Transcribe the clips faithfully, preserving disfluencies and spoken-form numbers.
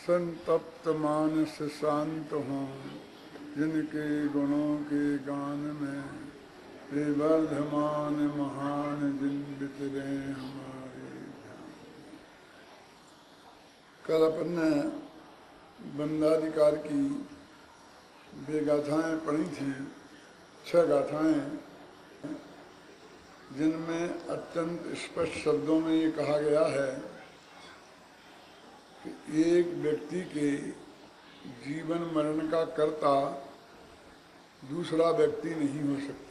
संतप्त मानस शांत हों, जिनके गुणों के गान में वे वर्धमान महान जिन बितरे हमारे ध्यान। कल अपन ने बंदाधिकार की वे गाथाएँ पढ़ी थीं, छह गाथाएँ, जिनमें अत्यंत स्पष्ट शब्दों में ये कहा गया है कि एक व्यक्ति के जीवन मरण का कर्ता दूसरा व्यक्ति नहीं हो सकता,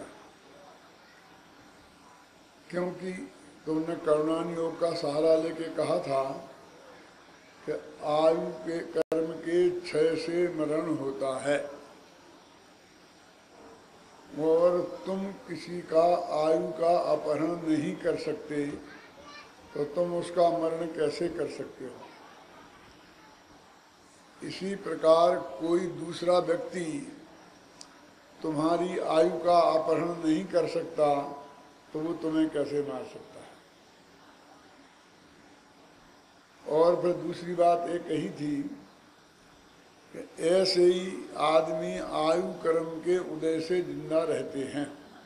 क्योंकि तुमने करुणान योग का सहारा लेके कहा था कि आयु के कर्म के क्षय से मरण होता है, और तुम किसी का आयु का अपहरण नहीं कर सकते, तो तुम उसका मरण कैसे कर सकते हो। इसी प्रकार कोई दूसरा व्यक्ति तुम्हारी आयु का अपहरण नहीं कर सकता, तो वो तुम्हें कैसे मार सकता है। और फिर दूसरी बात एक कही थी कि ऐसे ही आदमी आयु कर्म के उदय से जिंदा रहते हैं।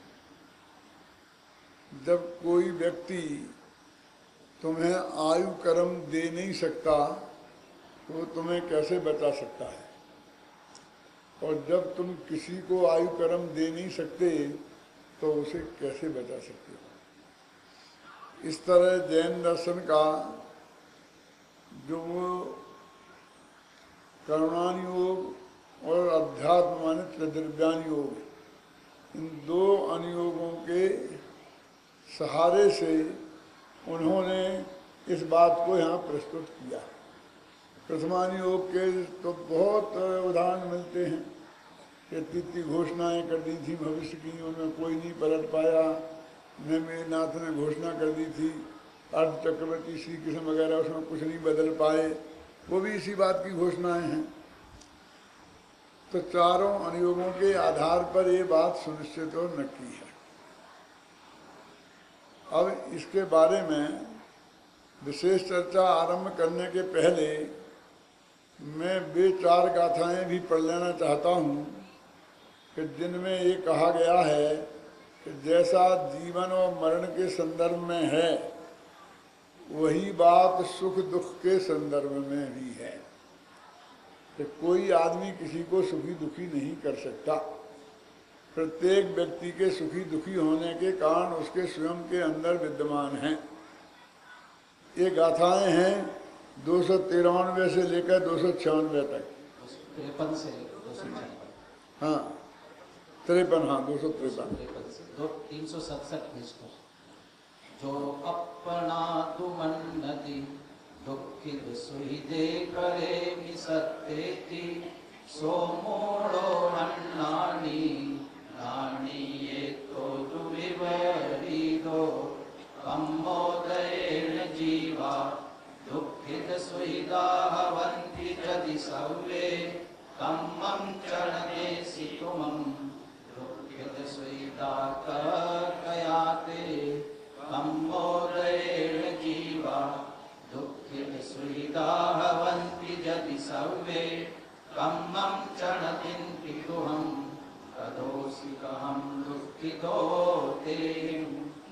जब कोई व्यक्ति तुम्हें आयु कर्म दे नहीं सकता, तो वो तुम्हें कैसे बचा सकता है। और जब तुम किसी को आयु कर्म दे नहीं सकते, तो उसे कैसे बचा सकते हो। इस तरह जैन दर्शन का जो करुणान योग और अध्यात्म माने त्रिद्रव्यान योग, इन दो अनुयोगों के सहारे से उन्होंने इस बात को यहाँ प्रस्तुत किया। प्रथमान योग के तो बहुत उदाहरण मिलते हैं कि इतनी घोषणाएँ कर दी थी भविष्य की, उनमें कोई नहीं पलट पाया। नेमिनाथ ने घोषणा कर दी थी अर्ध चक्रवर्ती श्री कृष्ण वगैरह, उसमें कुछ नहीं बदल पाए, वो भी इसी बात की घोषणाएं हैं। तो चारों अनुयोगों के आधार पर ये बात सुनिश्चित और नक्की है। अब इसके बारे में विशेष चर्चा आरंभ करने के पहले मैं वे चार गाथाएं भी पढ़ लेना चाहता हूँ कि जिनमें ये कहा गया है कि जैसा जीवन और मरण के संदर्भ में है, वही बात सुख दुख के संदर्भ में भी है कि कोई आदमी किसी को सुखी दुखी नहीं कर सकता। प्रत्येक व्यक्ति के सुखी दुखी होने के कारण उसके स्वयं के अंदर विद्यमान हैं। ये गाथाएं हैं दो सौ तिरानवे से लेकर दो सौ छियानवे तक, तिरपन से दो सौ हाँ तिरपन हाँ दो सौ तिरपन दो तीन सौ सड़सठ भेजकर जो अपना तुमन नदी दुखित सुहिदे करे मिसत्तेति सो मोड़ो अन्नानी नानी ये तो दुविवरी दो कम्मोदयेन जीवा दुखित सुहिदा हवन्ति जदि सव्वे कम्मं चरणे सितुमं दुखित सुहिदा कयाते कम्मोदयेन जीवा दुखित सुहिदा हवन्ति जदि सव्वे कम्मं चरणतिन्ति तुहं कदोषि कहं दुःखितो तें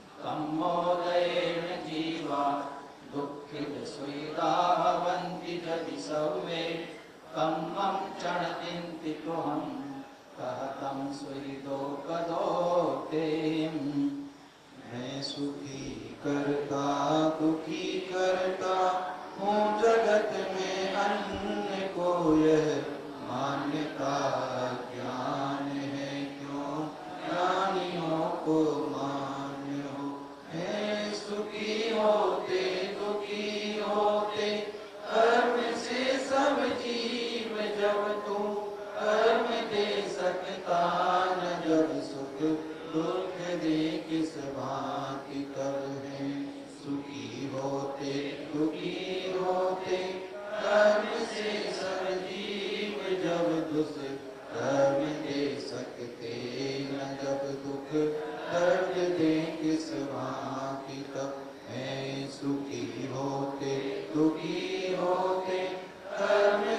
कम्मोदयेन जीवा दुःखित सुहिदा हवन्ति जदि सव्वे कम्मं चरणतिन्ति तुहं कहतं सुहिदो कदो तें। मैं सुखी करता दुखी करता हूँ जगत में अन्य को यह मान्यता ज्ञान है क्यों ज्ञानियों को मान्य हो। मैं सुखी होते दुखी होते कर्म से सब जीव जब तू कर्म दे सकता न जब सुख दुख दे किस भांति कर है। सुखी होते दुखी होते कर्म से सब जीव जब दुख कर्म दे सकते न जब दुख दर्द दे किस भांति तब। मैं सुखी होते दुखी होते कर्म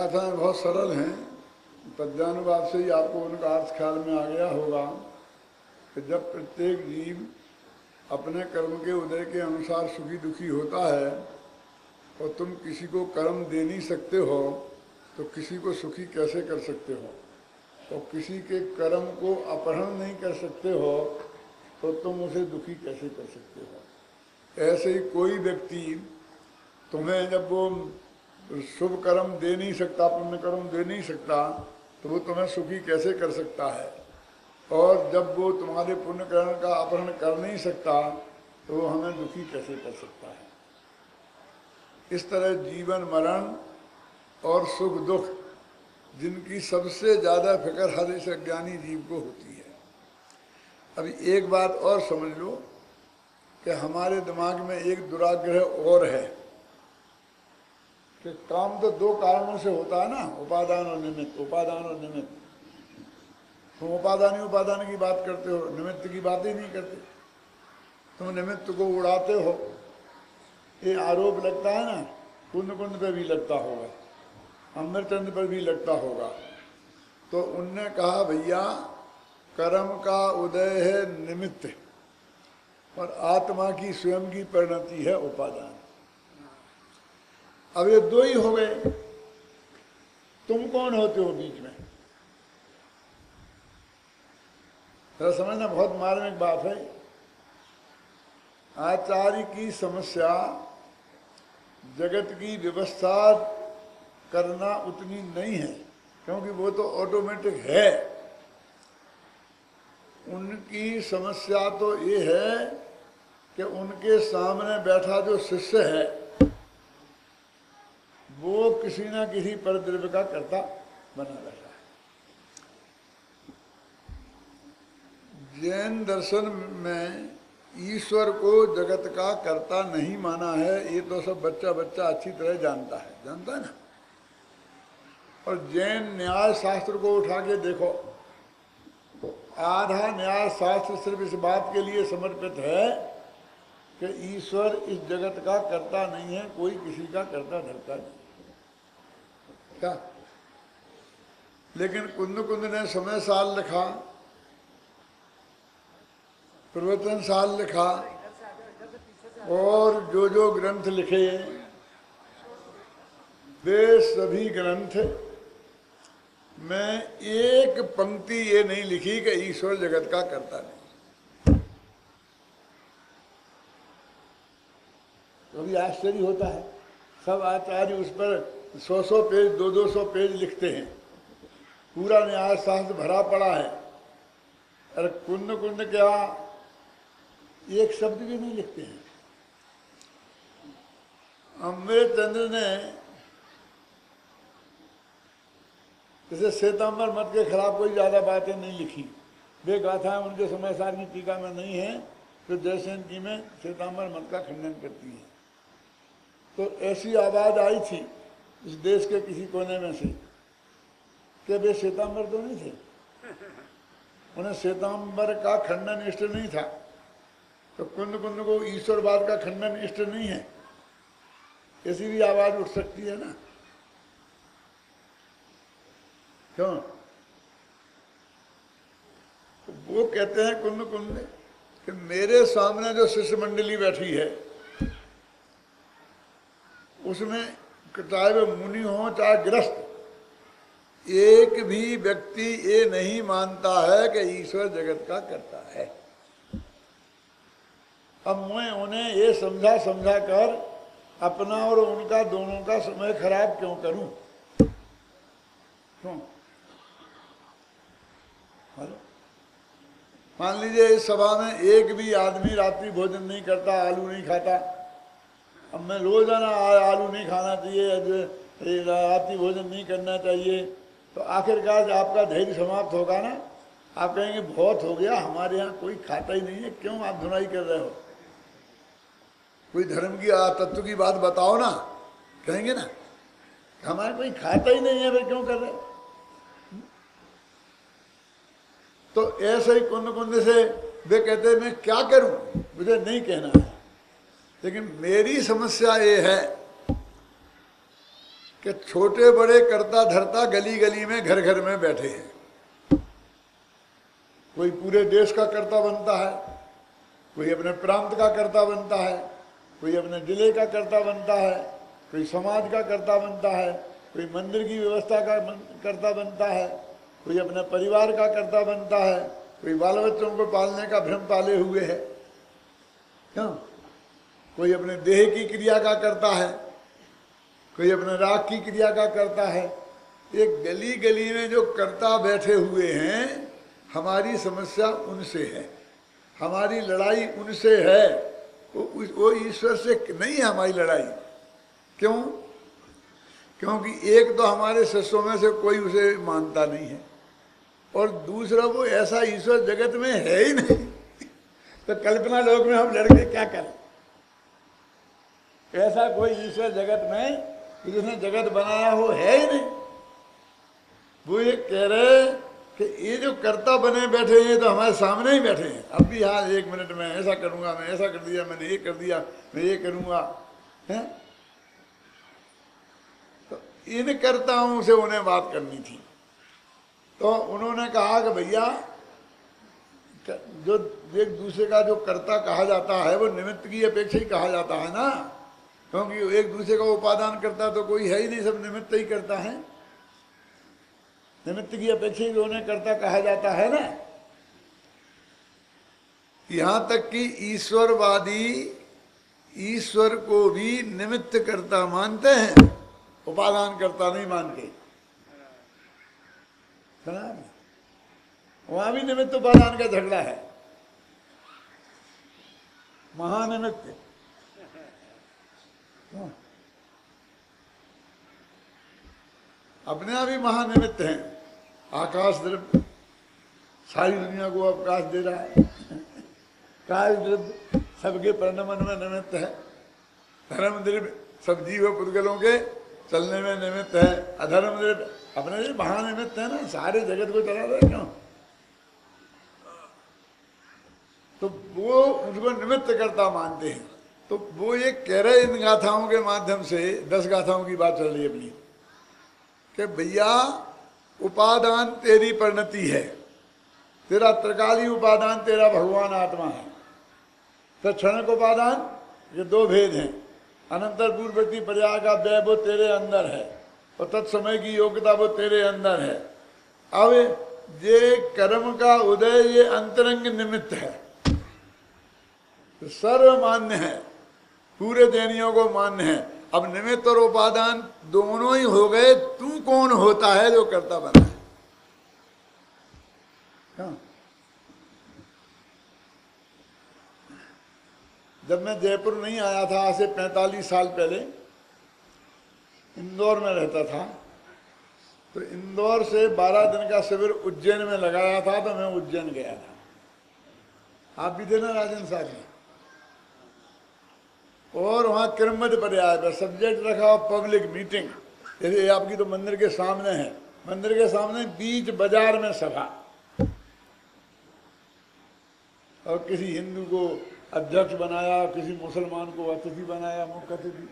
गाथाएं बहुत सरल हैं, पद्यानुवाद से ही आपको उनका अर्थ ख्याल में आ गया होगा कि जब प्रत्येक जीव अपने कर्म के उदय के अनुसार सुखी दुखी होता है और तुम किसी को कर्म दे नहीं सकते हो तो किसी को सुखी कैसे कर सकते हो, तो किसी के कर्म को अपहरण नहीं कर सकते हो तो तुम उसे दुखी कैसे कर सकते हो। ऐसे ही कोई व्यक्ति तुम्हें जब वो शुभ कर्म दे नहीं सकता, पुण्य कर्म दे नहीं सकता, तो वो तुम्हें सुखी कैसे कर सकता है, और जब वो तुम्हारे पुण्य कर्म का अपहरण कर नहीं सकता तो वो हमें दुखी कैसे कर सकता है। इस तरह जीवन मरण और सुख दुख जिनकी सबसे ज़्यादा फिक्र हर इस अज्ञानी जीव को होती है। अभी एक बात और समझ लो कि हमारे दिमाग में एक दुराग्रह और है कि काम तो दो कारणों से होता है ना, उपादान और निमित्त। उपादान और निमित्त, तुम उपादानी उपादान की बात करते हो, निमित्त की बात ही नहीं करते। तुम निमित्त को उड़ाते हो, ये आरोप लगता है ना, कुंद कुंद पे भी लगता होगा, अमृतचंद पर भी लगता होगा। तो उनने कहा भैया कर्म का उदय है निमित्त और आत्मा की स्वयं की परिणति है उपादान। अब ये दो ही हो गए, तुम कौन होते हो बीच में? जरा समझना, बहुत मार्मिक बात है। आचार्य की समस्या जगत की व्यवस्था करना उतनी नहीं है, क्योंकि वो तो ऑटोमेटिक है। उनकी समस्या तो ये है कि उनके सामने बैठा जो शिष्य है वो किसी ना किसी परद्रव्य का कर्ता बना रहता है। जैन दर्शन में ईश्वर को जगत का कर्ता नहीं माना है, ये तो सब बच्चा बच्चा अच्छी तरह जानता है, जानता है ना। और जैन न्याय शास्त्र को उठा के देखो तो आधा न्याय शास्त्र सिर्फ इस बात के लिए समर्पित है कि ईश्वर इस जगत का कर्ता नहीं है, कोई किसी का कर्ता धरता नहीं क्या। लेकिन कुंद कुंद ने समय साल लिखा, प्रवचन साल लिखा, और जो जो ग्रंथ लिखे वे सभी ग्रंथ में एक पंक्ति ये नहीं लिखी कि ईश्वर जगत का कर्ता नहीं। तो भी आश्चर्य होता है, सब आचार्य उस पर सौ सौ पेज दो दो सौ पेज लिखते हैं, पूरा न्याय शास्त्र भरा पड़ा है, अरे कुंद कुंद क्या एक शब्द भी नहीं लिखते हैं। अमृतचंद्र ने जैसे श्वेतांबर मत के खिलाफ कोई ज्यादा बातें नहीं लिखी, वे गाथाएं उनके समय सार की टीका में नहीं है, तो जयसेन की में श्वेतांबर मत का खंडन करती है। तो ऐसी आवाज आई थी इस देश के किसी कोने में से कि वे श्वेतांबर तो नहीं थे, उन्हें श्वेतांबर का खंडन इष्ट नहीं था। तो कुंद कुंद को ईश्वरवाद का खंडन इष्ट नहीं है, ऐसी भी आवाज उठ सकती है ना, क्यों? तो वो कहते हैं कुंद कुंद कि मेरे सामने जो शिष्य मंडली बैठी है उसमें चाहे वे मुनि हो चाहे गृहस्थ, एक भी व्यक्ति ये नहीं मानता है कि ईश्वर जगत का कर्ता है। अब मैं उन्हें ये समझा समझा कर अपना और उनका दोनों का समय खराब क्यों करूं? क्यों? मान लीजिए इस सभा में एक भी आदमी रात्रि भोजन नहीं करता, आलू नहीं खाता। अब मैं रोजाना आलू नहीं खाना चाहिए, रात्रि भोजन नहीं करना चाहिए, तो आखिरकार आपका धैर्य समाप्त होगा ना। आप कहेंगे बहुत हो गया, हमारे यहाँ कोई खाता ही नहीं है, क्यों आप धुनाई कर रहे हो? कोई धर्म की तत्व की बात बताओ ना, कहेंगे ना, हमारे कोई खाता ही नहीं है, वे क्यों कर रहे? तो ऐसे ही कुंद कुंद से वे कहते मैं क्या करूं, मुझे नहीं कहना है। लेकिन मेरी समस्या ये है कि छोटे बड़े कर्ता धर्ता गली गली में घर घर में बैठे हैं। कोई पूरे देश का कर्ता बनता है, कोई अपने प्रांत का कर्ता बनता है, कोई अपने जिले का कर्ता बनता है, कोई समाज का कर्ता बनता है, कोई मंदिर की व्यवस्था का कर्ता बनता है, कोई अपने परिवार का कर्ता बनता है, कोई बाल बच्चों को पालने का भ्रम पाले हुए है, क्यों? कोई अपने देह की क्रिया का करता है, कोई अपने राग की क्रिया का करता है। एक गली गली में जो कर्ता बैठे हुए हैं, हमारी समस्या उनसे है, हमारी लड़ाई उनसे है, वो वो ईश्वर से नहीं है हमारी लड़ाई। क्यों? क्योंकि एक तो हमारे शिष्यों में से कोई उसे मानता नहीं है, और दूसरा वो ऐसा ईश्वर जगत में है ही नहीं। तो कल्पना लोक में हम लड़के क्या करें? ऐसा कोई ईश्वर जगत में जिसने जगत बनाया हो है ही नहीं। वो ये कह रहे कि ये जो कर्ता बने बैठे हैं तो हमारे सामने ही बैठे हैं। अब भी हाँ एक मिनट में ऐसा करूंगा, मैं ऐसा कर दिया, मैंने ये कर दिया, मैं ये करूंगा, हैं? तो इन कर्ताओं से उन्हें बात करनी थी। तो उन्होंने कहा कि भैया जो एक दूसरे का जो कर्ता कहा जाता है वो निमित्त की अपेक्षा ही कहा जाता है ना, क्योंकि एक दूसरे का उपादान करता तो कोई है ही नहीं, सब निमित्त ही करता है। निमित्त की अपेक्षा ही उन्हें कर्ता कहा जाता है ना। यहां तक कि ईश्वरवादी ईश्वर को भी निमित्त कर्ता मानते हैं, उपादान कर्ता नहीं मानते। वहां भी निमित्त उपादान का झगड़ा है, महानिमित्त। अपने आप ही महानिमित्त हैं। आकाश द्रव्य सारी दुनिया को अवकाश दे रहा है, काल द्रव्य सबके परिणमन में निमित्त है, धर्म द्रव्य सब जीव पुद्गलों के चलने में निमित्त है, अधर्म द्रव्य अपने लिए महानिमित्त है ना, सारे जगत को चला रहे। क्यों? तो वो उनको निमित्त करता मानते हैं। तो वो ये कह रहे इन गाथाओं के माध्यम से, दस गाथाओं की बात चल रही है अपनी, कि भैया उपादान तेरी परिणति है, तेरा त्रिकाली उपादान तेरा भगवान आत्मा है। तो क्षणिक उपादान ये दो भेद हैं, अनंतर पूर्ववर्ती पर्याय का व्यय वो तेरे अंदर है, और तत्समय की योग्यता वो तेरे अंदर है। अब ये कर्म का उदय ये अंतरंग निमित्त है, तो सर्वमान्य है, पूरे देनियों को मान्य है। अब निमित्त और उपादान दोनों ही हो गए, तू कौन होता है जो कर्ता बना है? हाँ। जब मैं जयपुर नहीं आया था आज से पैंतालीस साल पहले, इंदौर में रहता था, तो इंदौर से बारह दिन का शिविर उज्जैन में लगाया था, तो मैं उज्जैन गया था। आप भी थे ना राजन साहब में? और वहाँ क्रमबद्ध पर्याय पर सब्जेक्ट रखा पब्लिक मीटिंग, जैसे आपकी तो मंदिर के सामने है, मंदिर के सामने बीच बाजार में सभा, और किसी हिंदू को अध्यक्ष बनाया, किसी मुसलमान को अतिथि बनाया, मुख्य अतिथि।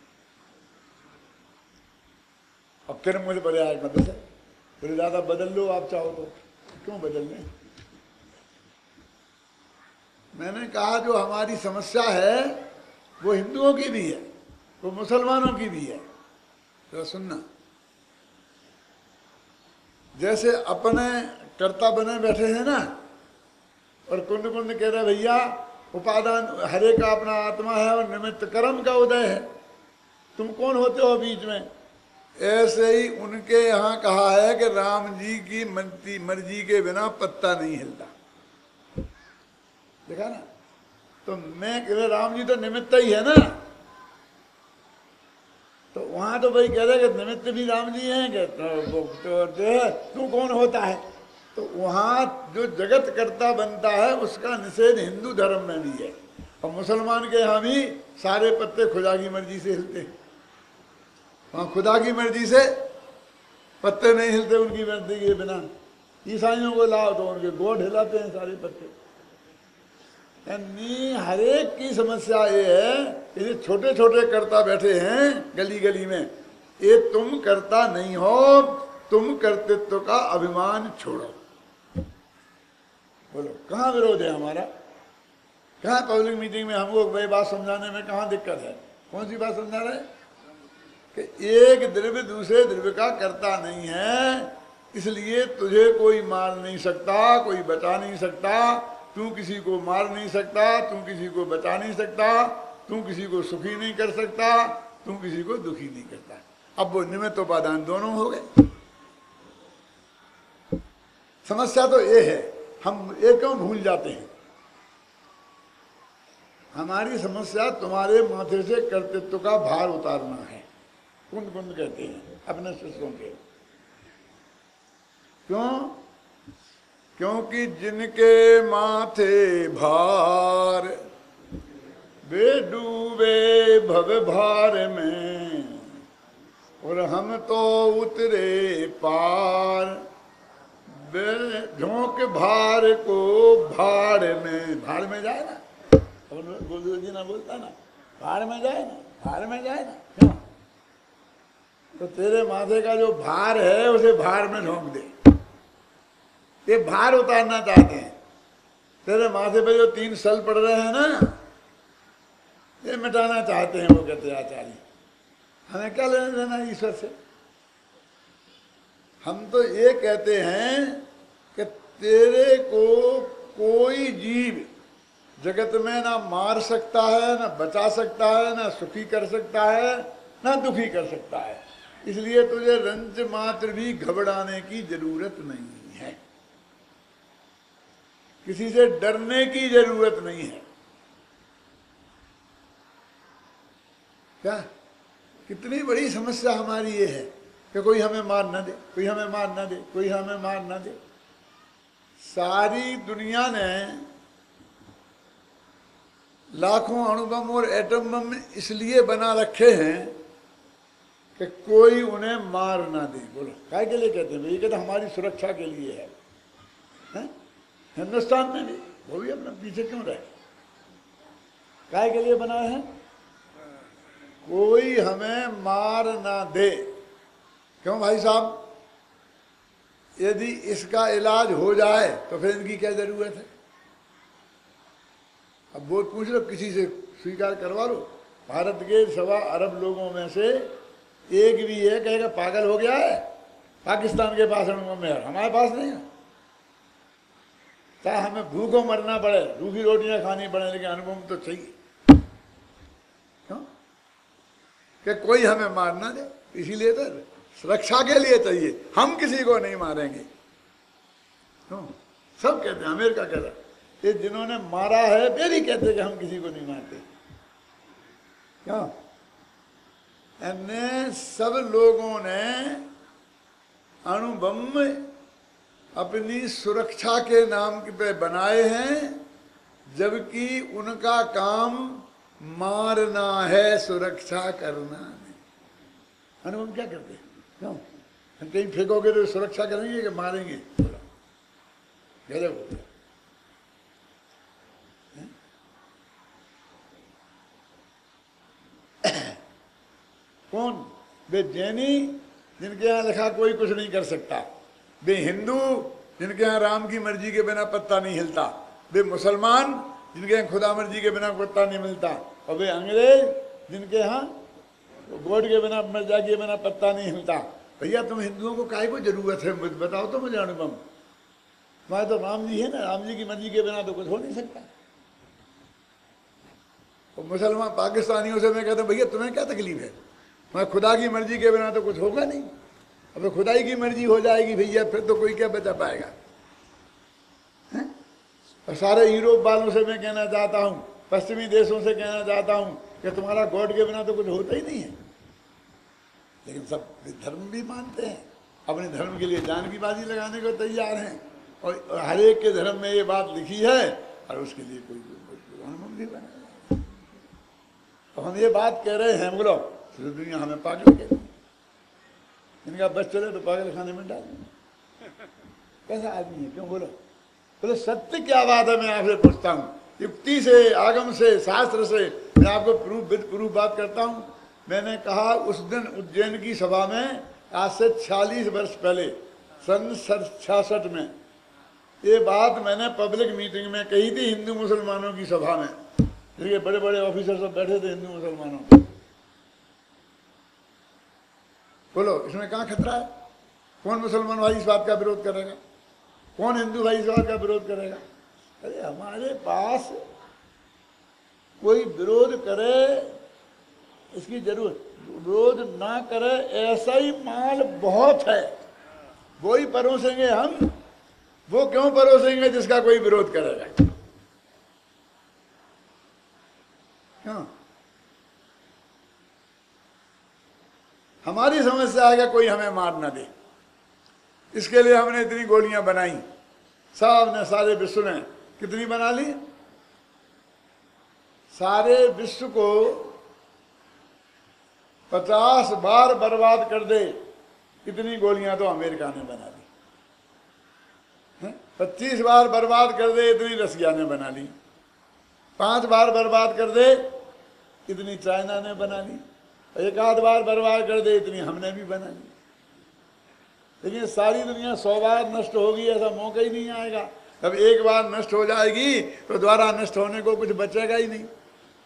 अब क्रमबद्ध पर्याय मतलब है, फिर ज्यादा बदल लो आप चाहो तो, क्यों बदलने? मैंने कहा जो हमारी समस्या है वो हिंदुओं की भी है, वो मुसलमानों की भी है। तो सुनना, जैसे अपने कर्ता बने बैठे हैं ना, और कुंड कुंड कह रहे भैया उपादान हरे का अपना आत्मा है और निमित्त कर्म का उदय है, तुम कौन होते हो बीच में? ऐसे ही उनके यहाँ कहा है कि राम जी की मर्जी मर्जी के बिना पत्ता नहीं हिलता। देखा ना? तो मैं कह रहा राम जी तो निमित्त ही है ना, तो वहां तो भाई कह रहे कि निमित्त भी राम जी हैं कि तो, तो, तो तू कौन होता है? तो वहां जो जगत कर्ता बनता है उसका निषेध हिंदू धर्म में भी है, और मुसलमान के यहाँ भी सारे पत्ते खुदा की मर्जी से हिलते हैं। वहाँ खुदा की मर्जी से पत्ते नहीं हिलते उनकी मर्जी के बिना। ईसाइयों को लाओ तो उनके गोड़ हिलाते हैं सारे पत्ते। यानी हरेक की समस्या ये है कि छोटे छोटे कर्ता बैठे हैं गली गली में, ये तुम करता नहीं हो, तुम कर्तृत्व का अभिमान छोड़ो। बोलो कहाँ विरोध है हमारा? कहाँ पब्लिक मीटिंग में हमको वही बात समझाने में कहाँ दिक्कत है? कौन सी बात समझा रहे कि एक द्रव्य दूसरे द्रव्य का करता नहीं है, इसलिए तुझे कोई मार नहीं सकता, कोई बचा नहीं सकता, तू किसी को मार नहीं सकता, तू किसी को बचा नहीं सकता, तू किसी को सुखी नहीं कर सकता, तू किसी को दुखी नहीं करता। अब वो निमित्त उपादान दोनों हो गए। समस्या तो ये है, हम ये क्यों भूल जाते हैं? हमारी समस्या तुम्हारे माथे से कर्तृत्व का भार उतारना है। कुंद कुंद कहते हैं अपने शिष्यों के। क्यों? क्योंकि जिनके माथे भार वे डूबे भव भार में, और हम तो उतरे पार, वे झोंक भार को भाड़ में। भाड़ में जाए ना, गुरुदेव जी ना बोलता ना, भाड़ में जाए ना, भाड़ में जाए ना। क्यों? तो तेरे माथे का जो भार है उसे भार में झोंक दे। ये भार उतारना चाहते हैं। तेरे माथे पे जो तीन सल पड़ रहे हैं ना, ये मिटाना चाहते हैं। वो कहते हैं आचार्य हमें क्या लेना देना ईश्वर से? हम तो ये कहते हैं कि तेरे को कोई जीव जगत में ना मार सकता है, ना बचा सकता है, ना सुखी कर सकता है, ना दुखी कर सकता है। इसलिए तुझे रंज मात्र भी घबराने की जरूरत नहीं है, किसी से डरने की जरूरत नहीं है। क्या कितनी बड़ी समस्या हमारी ये है कि कोई हमें मार न दे, कोई हमें मार न दे, कोई हमें मार न दे। सारी दुनिया ने लाखों अणुबम और एटम बम इसलिए बना रखे हैं कि कोई उन्हें मार ना दे। बोलो काय के लिए कहते हैं? ये कहते हमारी सुरक्षा के लिए है, है? हिंदुस्तान में भी वो भी अपना पीछे क्यों रहे? काय के लिए बना है? कोई हमें मार ना दे। क्यों भाई साहब? यदि इसका इलाज हो जाए तो फिर इनकी क्या जरूरत है? अब वो पूछ लो, किसी से स्वीकार करवा लो। भारत के सवा अरब लोगों में से एक भी है कहेगा पागल हो गया है, पाकिस्तान के पास अणुबम है, हमारे पास नहीं है। चाहे हमें भूखों मरना पड़े, रूखी रोटियां खानी पड़े, लेकिन अणुबम तो चाहिए। क्यों? कि कोई हमें मार ना दे, इसीलिए तो सुरक्षा के लिए चाहिए। हम किसी को नहीं मारेंगे। क्यों? सब कहते हैं, अमेरिका कहता है ये जिन्होंने मारा है वे भी कहते कि हम किसी को नहीं मारते। क्यों? अन्य सब लोगों ने अणुबम अपनी सुरक्षा के नाम पे बनाए हैं, जबकि उनका काम मारना है, सुरक्षा करना नहीं। अणुबम क्या करते हैं? क्यों? हम कहीं फेंकोगे तो सुरक्षा करेंगे कि मारेंगे? गजब हो गया। कौन? वे जैनी जिनके यहाँ लिखा कोई कुछ नहीं कर सकता, वे हिंदू जिनके यहाँ राम की मर्जी के बिना पत्ता नहीं हिलता, वे मुसलमान जिनके यहाँ खुदा मर्जी के बिना पत्ता नहीं मिलता, और वे अंग्रेज जिनके यहाँ गॉड के बिना मर्जा के बिना पत्ता नहीं हिलता। भैया तुम हिंदुओं को काहे को जरूरत है? मुझे बताओ तो मुझे अणुबम। तुम्हारे तो राम जी है ना, राम जी की मर्जी के बिना तो कुछ हो नहीं सकता। और मुसलमान पाकिस्तानियों से मैं कहता हूँ भैया तुम्हें क्या तकलीफ है? मैं खुदा की मर्जी के बिना तो कुछ होगा नहीं। अब खुदाई की मर्जी हो जाएगी भैया, फिर तो कोई क्या बचा पाएगा? है? और सारे यूरोप वालों से मैं कहना चाहता हूँ, पश्चिमी देशों से कहना चाहता हूँ कि तुम्हारा गॉड के बिना तो कुछ होता ही नहीं है। लेकिन सब धर्म भी मानते हैं, अपने धर्म के लिए जान की बाजी लगाने को तैयार हैं, और हर एक के धर्म में ये बात लिखी है, और उसके लिए कोई अणुबम भी बना। तो हम ये बात कह रहे हैं, बोलो दुनिया हमें पागल कहती है। इनका बस चले तो पागल खाने में डाल। कैसा आदमी है? क्यों? बोलो बोले सत्य क्या बात है? मैं आपसे पूछता हूँ, युक्ति से, आगम से, शास्त्र से मैं आपको प्रूफ विद प्रूफ बात करता हूँ। मैंने कहा उस दिन उज्जैन की सभा में, आज से छियालीस वर्ष पहले, सन छियासठ में, ये बात मैंने पब्लिक मीटिंग में कही थी हिंदू मुसलमानों की सभा में। देखिए बड़े बड़े ऑफिसर सब बैठे थे हिंदू मुसलमानों के। बोलो इसमें कहाँ खतरा है? कौन मुसलमान भाई इस बात का विरोध करेगा? कौन हिंदू भाई इस बात का विरोध करेगा? अरे हमारे पास कोई विरोध करे इसकी जरूरत, विरोध ना करे ऐसा ही माल बहुत है, वो ही परोसेंगे हम। वो क्यों परोसेंगे जिसका कोई विरोध करेगा? क्यों? हमारी समस्या है कि कोई हमें मार ना दे, इसके लिए हमने इतनी गोलियां बनाई। सब ने, सारे विश्व ने कितनी बना ली? सारे विश्व को पचास बार बर्बाद कर दे इतनी गोलियां तो अमेरिका ने बना ली। पच्चीस बार बर्बाद कर दे इतनी रसिया ने बना ली। पांच बार बर्बाद कर दे इतनी चाइना ने बना ली। एक आध बार बर्बाद कर दे इतनी हमने भी बना ली। लेकिन सारी दुनिया सौ बार नष्ट होगी ऐसा मौका ही नहीं आएगा। अब एक बार नष्ट हो जाएगी तो दोबारा नष्ट होने को कुछ बचेगा ही नहीं।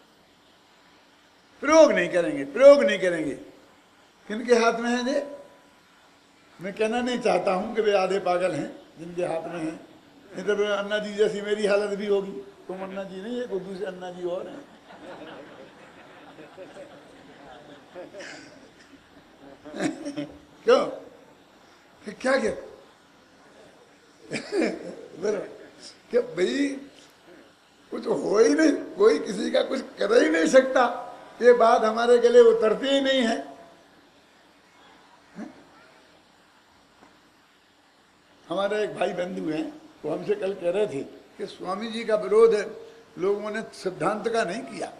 प्रयोग नहीं करेंगे, प्रयोग नहीं करेंगे। किनके हाथ में है ये? मैं कहना नहीं चाहता हूं कि वे आधे पागल हैं जिनके हाथ में है। नहीं तो अन्ना जी जैसी मेरी हालत भी होगी। तुम अन्ना जी नहीं है, कोई दूसरे अन्ना जी और हैं। क्यों? क्या क्या क्या भाई, कुछ हो ही नहीं, कोई किसी का कुछ कर ही नहीं सकता। ये बात हमारे गले उतरती ही नहीं है। हमारे एक भाई बंधु हैं, वो हमसे कल कह रहे थे कि स्वामी जी का विरोध है, लोगों ने सिद्धांत का नहीं किया।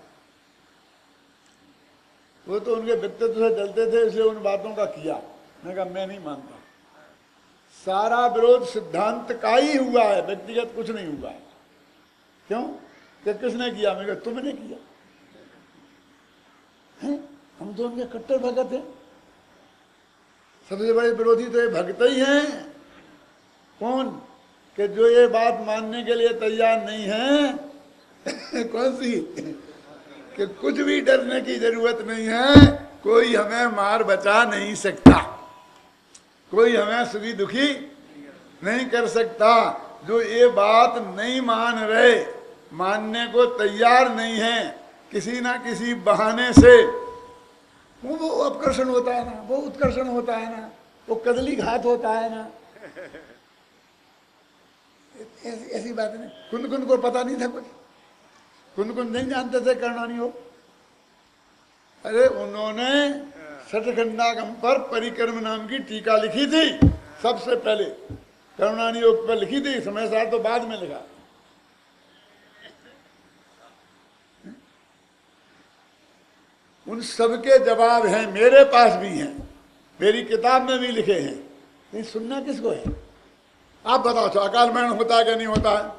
वो तो उनके व्यक्तित्व से जलते थे इसलिए उन बातों का किया। मैं कहा मैं नहीं मानता, सारा विरोध सिद्धांत का ही हुआ है, व्यक्तिगत कुछ नहीं हुआ है। क्यों? कि किसने किया? मैं कहा तुमने किया है। हम तो उनके कट्टर भगत हैं। सबसे बड़े विरोधी तो ये भगत ही हैं। कौन? कि जो ये बात मानने के लिए तैयार नहीं है कौन सी? कि कुछ भी डरने की जरूरत नहीं है, कोई हमें मार बचा नहीं सकता, कोई हमें सुखी दुखी नहीं कर सकता। जो ये बात नहीं मान रहे, मानने को तैयार नहीं है, किसी ना किसी बहाने से वो वो अपकर्षण होता है ना, वो उत्कर्षण होता है ना, वो कदली घात होता है ना। ऐसी ऐसी बात नहीं। कुंद कुंद को पता नहीं था कुछ, कुंद कुंद नहीं जानते थे कर्णानी हो। अरे उन्होंने सठखंडागम पर परिक्रम नाम की टीका लिखी थी सबसे पहले, करुणानी योग पर लिखी थी। समय सार तो बाद में लिखा। उन सबके जवाब हैं, मेरे पास भी हैं, मेरी किताब में भी लिखे हैं। नहीं सुनना किसको है? आप बताओ, अकाल मरण होता है कि नहीं होता है?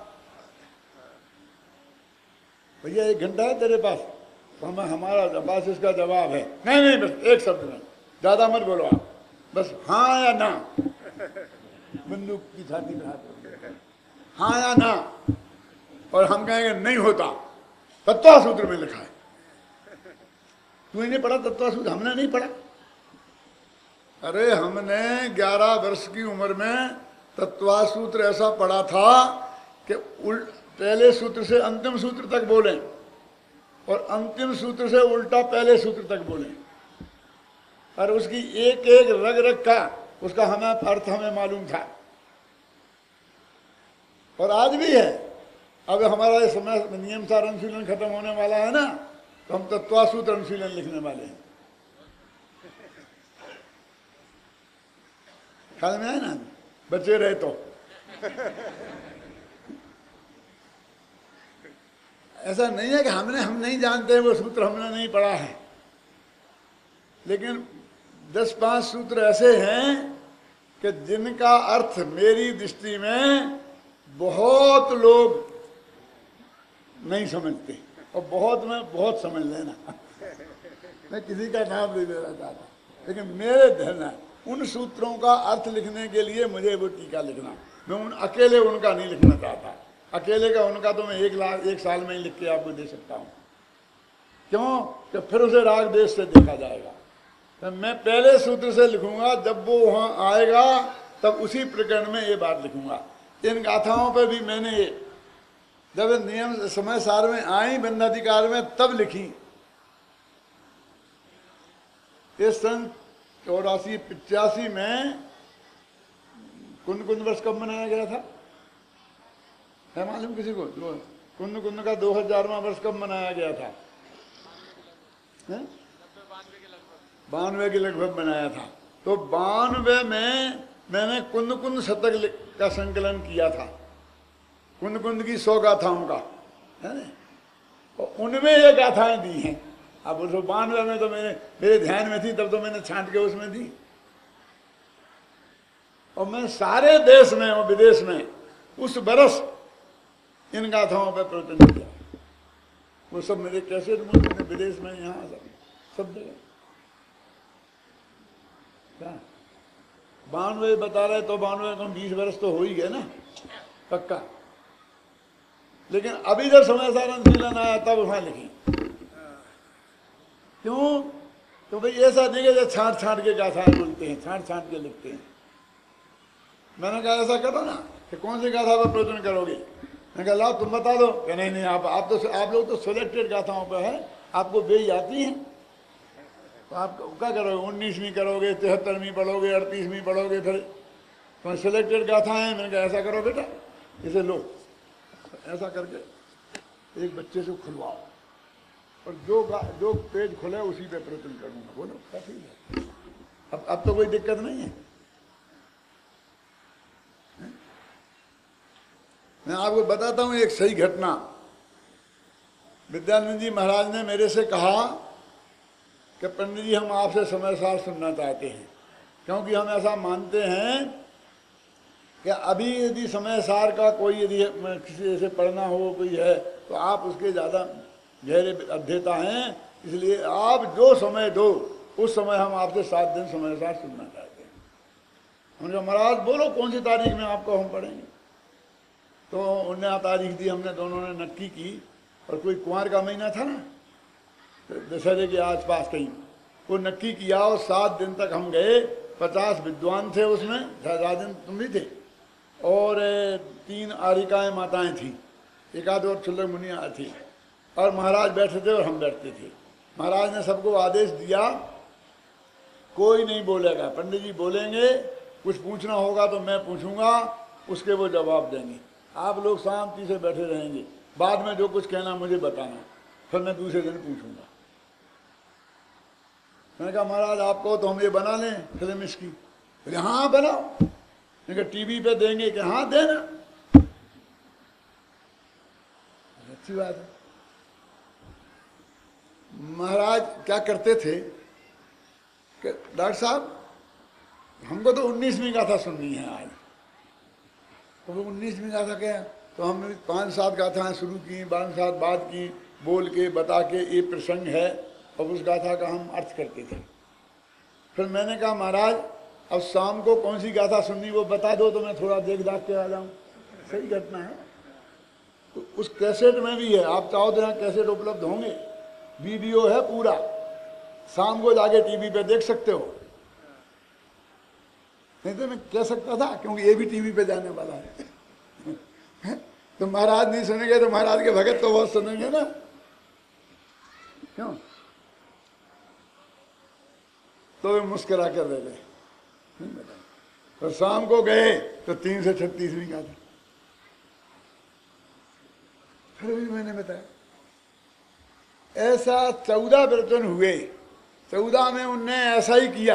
भैया एक घंटा है तेरे पास, तो हमें हमारा पास इसका जवाब है। नहीं नहीं बस एक शब्द में, ज्यादा मत बोलो आप, बस हाँ या ना। बंदूक की छाती में हाथ, हाँ या ना। और हम कहेंगे नहीं होता। तत्व सूत्र में लिखा है। तू नहीं पढ़ा तत्व सूत्र? हमने नहीं पढ़ा। अरे हमने ग्यारह वर्ष की उम्र में तत्व सूत्र ऐसा पढ़ा था कि उल्ट पहले सूत्र से अंतिम सूत्र तक बोले और अंतिम सूत्र से उल्टा पहले सूत्र तक बोले, और उसकी एक एक रग रग का उसका हमें अर्थ हमें मालूम था। और आज भी है। अब हमारा ये समय नियम सार अनुशीलन खत्म होने वाला है ना, तो हम तत्व सूत्र अनुशीलन लिखने वाले हैं। ख्याल में आए ना? बचे रहे तो ऐसा नहीं है कि हमने हम नहीं जानते वो सूत्र हमने नहीं पढ़ा है, लेकिन दस पांच सूत्र ऐसे हैं कि जिनका अर्थ मेरी दृष्टि में बहुत लोग नहीं समझते, और बहुत में बहुत समझ लेना। मैं किसी का नाम नहीं लेना चाहता, लेकिन मेरे ध्यान है उन सूत्रों का अर्थ लिखने के लिए मुझे वो टीका लिखना, मैं उन अकेले उनका नहीं लिखना चाहता। अकेले का उनका तो मैं एक लाख एक साल में ही लिख के आपको दे सकता हूँ। क्यों? कि फिर उसे राग देश से देखा जाएगा। तो मैं पहले सूत्र से लिखूंगा, जब वो वहाँ आएगा तब उसी प्रकरण में ये बात लिखूंगा। इन गाथाओं पर भी मैंने जब नियम समय सार में आई बंधाधिकार में तब लिखी। इस सन चौरासी पिचासी में कुंद कुंद वर्ष कब मनाया गया था, है मालूम किसी को? जो कुंद कुंद का दो हजारवा वर्ष कब मनाया गया था? बानवे के लगभग बनाया था। तो बानवे में मैंने कुंद कुंद शतक का संकलन किया था, कुंद कुंद की सौ गाथाओं का, है ना? और उनमें ये गाथाएं दी हैं। अब उस बानवे में तो मेरे मेरे ध्यान में थी, तब तो मैंने छांट के उसमें दी। और मैं सारे देश में और विदेश में उस बरस इन गाथाओं पर प्रवचन किया। वो सब मेरे कैसे विदेश में, यहाँ सब सब जगह। क्या बानवे बता रहे तो बानवे को बीस वर्ष तो हो ही गए ना पक्का। लेकिन अभी जब समय सार अनुशीलन आया तब वहां लिखी। क्यों? तो भाई ऐसा नहीं कि छांट छांट के गाथाएं बोलते हैं, छांट छांट के लिखते हैं। मैंने कहा ऐसा करो ना कि कौन सी गाथा पर प्रवचन करोगे? मैंने कहा लाओ तुम बता दो कि नहीं नहीं आप आप तो आप लोग तो सिलेक्टेड गाथाओं पर है, आपको बेई आती है, तो आप क्या करोगे? उन्नीसवीं करोगे, तिहत्तरवीं पढ़ोगे, अड़तीसवीं पढ़ोगे, फिर तो सिलेक्टेड गाथाएं हैं। मैंने कहा ऐसा करो बेटा, इसे लो, ऐसा करके एक बच्चे से खुलवाओ और जो जो पेज खुले उसी पे प्रवचन करूंगा। बोलो क्या ठीक है? अब अब तो कोई दिक्कत नहीं है। मैं आपको बताता हूं एक सही घटना। विद्यानंद जी महाराज ने मेरे से कहा कि पंडित जी हम आपसे समय सार सुनना चाहते हैं, क्योंकि हम ऐसा मानते हैं कि अभी यदि समय सार का कोई यदि किसी से पढ़ना हो कोई है तो आप उसके ज़्यादा गहरे अध्येता हैं, इसलिए आप जो समय दो उस समय हम आपसे सात दिन समय सार सुनना चाहते हैं। उन्होंने महाराज बोलो कौन सी तारीख में आपको हम पढ़ेंगे। तो उन्हें तारीख दी, हमने दोनों ने नक्की की। और कोई कुंवर का महीना था ना, दशहरे के आसपास कहीं, वो नक्की किया और सात दिन तक हम गए। पचास विद्वान थे उसमें, राजन तुम भी थे, और तीन आरिकाएँ माताएं थीं, एक आध और क्षुल्लक मुनिया थी, और महाराज बैठे थे और हम बैठते थे। महाराज ने सबको आदेश दिया कोई नहीं बोलेगा, पंडित जी बोलेंगे, कुछ पूछना होगा तो मैं पूछूंगा, उसके वो जवाब देंगे, आप लोग शांति से बैठे रहेंगे, बाद में जो कुछ कहना मुझे बताना, फिर मैं दूसरे दिन पूछूंगा। मैंने कहा महाराज आपको तो हम ये बना लें फिल्म इसकी। बोले हाँ बनाओ। मैंने कहा टीवी पे देंगे कि हाँ देना, अच्छी बात है। महाराज क्या करते थे कि डॉक्टर साहब हमको तो उन्नीसवीं गाथा सुननी है आज। तो वो उन्नीसवीं गाथा क्या, तो हमने पाँच सात गाथाएं शुरू की, पाँच सात बाद की, बोल के बता के ये प्रसंग है, और उस गाथा का हम अर्थ करते थे। फिर मैंने कहा महाराज अब शाम को कौन सी गाथा सुननी वो बता दो तो मैं थोड़ा देख दाख के आ जाऊँ। सही घटना है। तो उस कैसेट में भी है, आप चाहो तो यहाँ कैसेट उपलब्ध होंगे, वीडियो है पूरा, शाम को जाके टीवी पे देख सकते हो। नहीं तो मैं कह सकता था, क्योंकि ये भी टीवी पे जाने वाला है। तो महाराज नहीं सुनेंगे तो महाराज के भगत तो बहुत सुनेंगे ना, क्यों? तो वे मुस्कुरा कर रह गए। तो शाम को गए तो तीन सौ छत्तीसवीं का था। फिर भी मैंने बताया ऐसा चौदह प्रवचन हुए, चौदह में उनने ऐसा ही किया,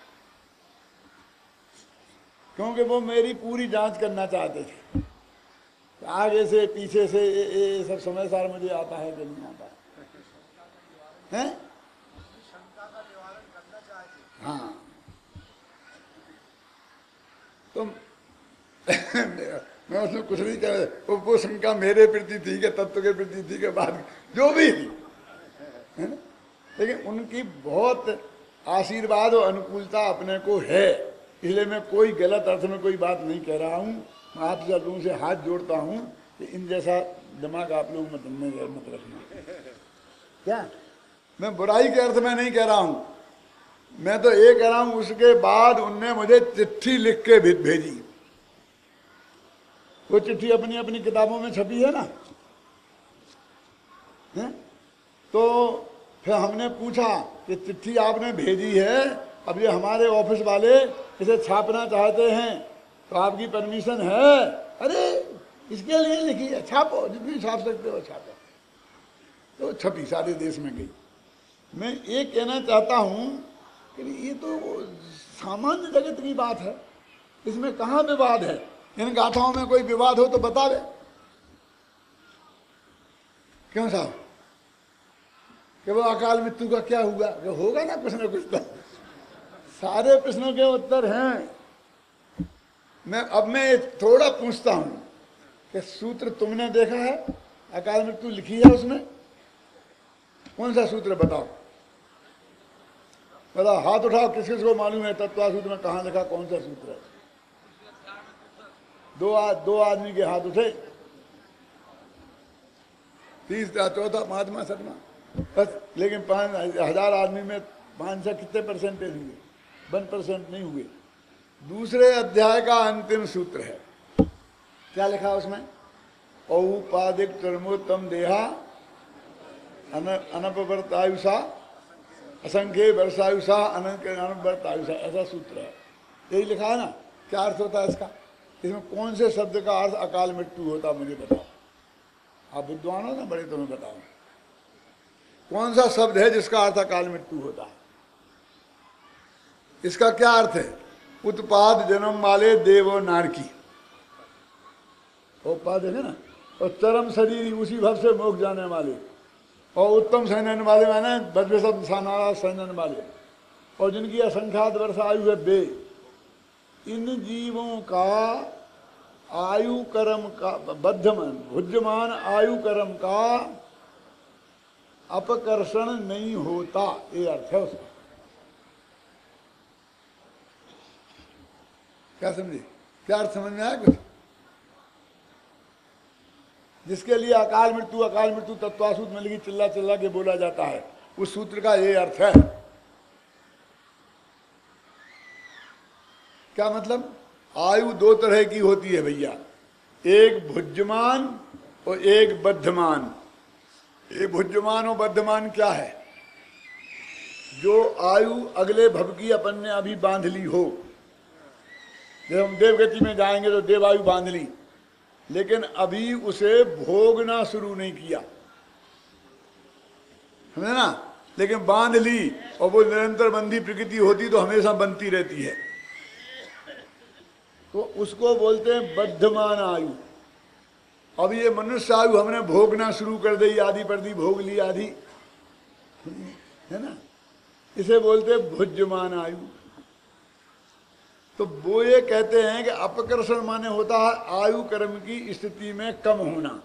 क्योंकि वो मेरी पूरी जांच करना चाहते थे, आगे से पीछे से ये, ये सब समय सार मुझे आता है कि नहीं आता है, हैं? हाँ तो मैं उसमें कुछ नहीं कह, वो, वो शंका मेरे प्रति थी कि तत्व के प्रति थी कि बाद जो भी थी, है ना? लेकिन उनकी बहुत आशीर्वाद और अनुकूलता अपने को है, इसलिए मैं कोई गलत अर्थ में कोई बात नहीं कह रहा हूँ। मैं आप सब लोगों से हाथ जोड़ता हूँ कि इन जैसा दिमाग आप लोग मत मत रखना। क्या मैं बुराई के अर्थ में नहीं कह रहा हूँ, मैं तो ये कह रहा हूँ उसके बाद उनने मुझे चिट्ठी लिख के भी भेजी। वो चिट्ठी अपनी अपनी किताबों में छपी है ना, है? तो फिर हमने पूछा कि चिट्ठी आपने भेजी है, अब ये हमारे ऑफिस वाले इसे छापना चाहते हैं तो आपकी परमिशन है? अरे इसके लिए लिखी है, छापो, जितनी छाप सकते हो छापो। तो छपी, सारे देश में गई। मैं ये कहना चाहता हूँ कि ये तो सामान्य जगत की बात है, इसमें कहाँ विवाद है? इन गाथाओं में कोई विवाद हो तो बता दे। क्यों साहब कि वो अकाल मृत्यु का क्या हुआ? कि होगा ना कुछ ना कुछ तो। सारे प्रश्नों के उत्तर हैं। मैं अब मैं थोड़ा पूछता हूं कि सूत्र तुमने देखा है? अकाल मृत्यु लिखी है उसमें? कौन सा सूत्र बताओ, बताओ, हाथ उठाओ, किस किस को मालूम है तत्वा सूत्र में कहाँ लिखा, कौन सा सूत्र है? दो आ, दो आदमी के हाथ उठे, तीसरा चौथा पांचवा छठवा, बस। लेकिन पांच हजार आदमी में पांच सौ कितने परसेंटेज हुए? वन परसेंट नहीं हुए। दूसरे अध्याय का अंतिम सूत्र है, क्या लिखा उसमें? औपादिक चरमोत्तम देहा अनपवर्तायुषा असंख्य वर्षायुषा अनवर्तायुषा, ऐसा सूत्र है। यही लिखा है ना? क्या अर्थ होता है इसका? इसमें कौन से शब्द का अर्थ अकाल मृत्यु होता मुझे बताओ। आप विद्वान हो ना बड़े, तुम्हें बताओ कौन सा शब्द है जिसका अर्थ अकाल मृत्यु होता है? इसका क्या अर्थ है? उत्पाद जन्म वाले देव नारकी, उत्पाद है ना, और चरम शरीर उसी भव से मोक्ष जाने वाले, और उत्तम सैनन वाले माने बद्वेशम सानारा सैनन वाले, और जिनकी असंख्यात वर्ष आयु है बे। इन जीवों का आयु कर्म का बद्धमान भुज्यमान आयु कर्म का अपकर्षण नहीं होता, ये अर्थ है उसका। क्या समझे? क्या अर्थ समझ में आया कुछ? जिसके लिए अकाल मृत्यु अकाल मृत्यु तत्वासूत्र में लिखी चिल्ला चिल्ला के बोला जाता है, उस सूत्र का ये अर्थ है। क्या मतलब? आयु दो तरह की होती है भैया, एक भुज्यमान और एक बद्धमान। ये भुज्यमान और बद्धमान क्या है? जो आयु अगले भव की अपन ने अभी बांध ली हो, जब हम देवगति में जाएंगे तो देव आयु बांध ली, लेकिन अभी उसे भोगना शुरू नहीं किया, समझे ना? लेकिन बांध ली, और वो निरंतर बंधी प्रकृति होती तो हमेशा बनती रहती है, तो उसको बोलते हैं बद्धमान आयु। अब ये मनुष्य आयु हमने भोगना शुरू कर दी, आधी परदी भोग ली आधी, है ना, इसे बोलते हैं भुज्यमान आयु। तो वो ये कहते हैं कि अपकर्षण माने होता है आयु कर्म की स्थिति में कम होना,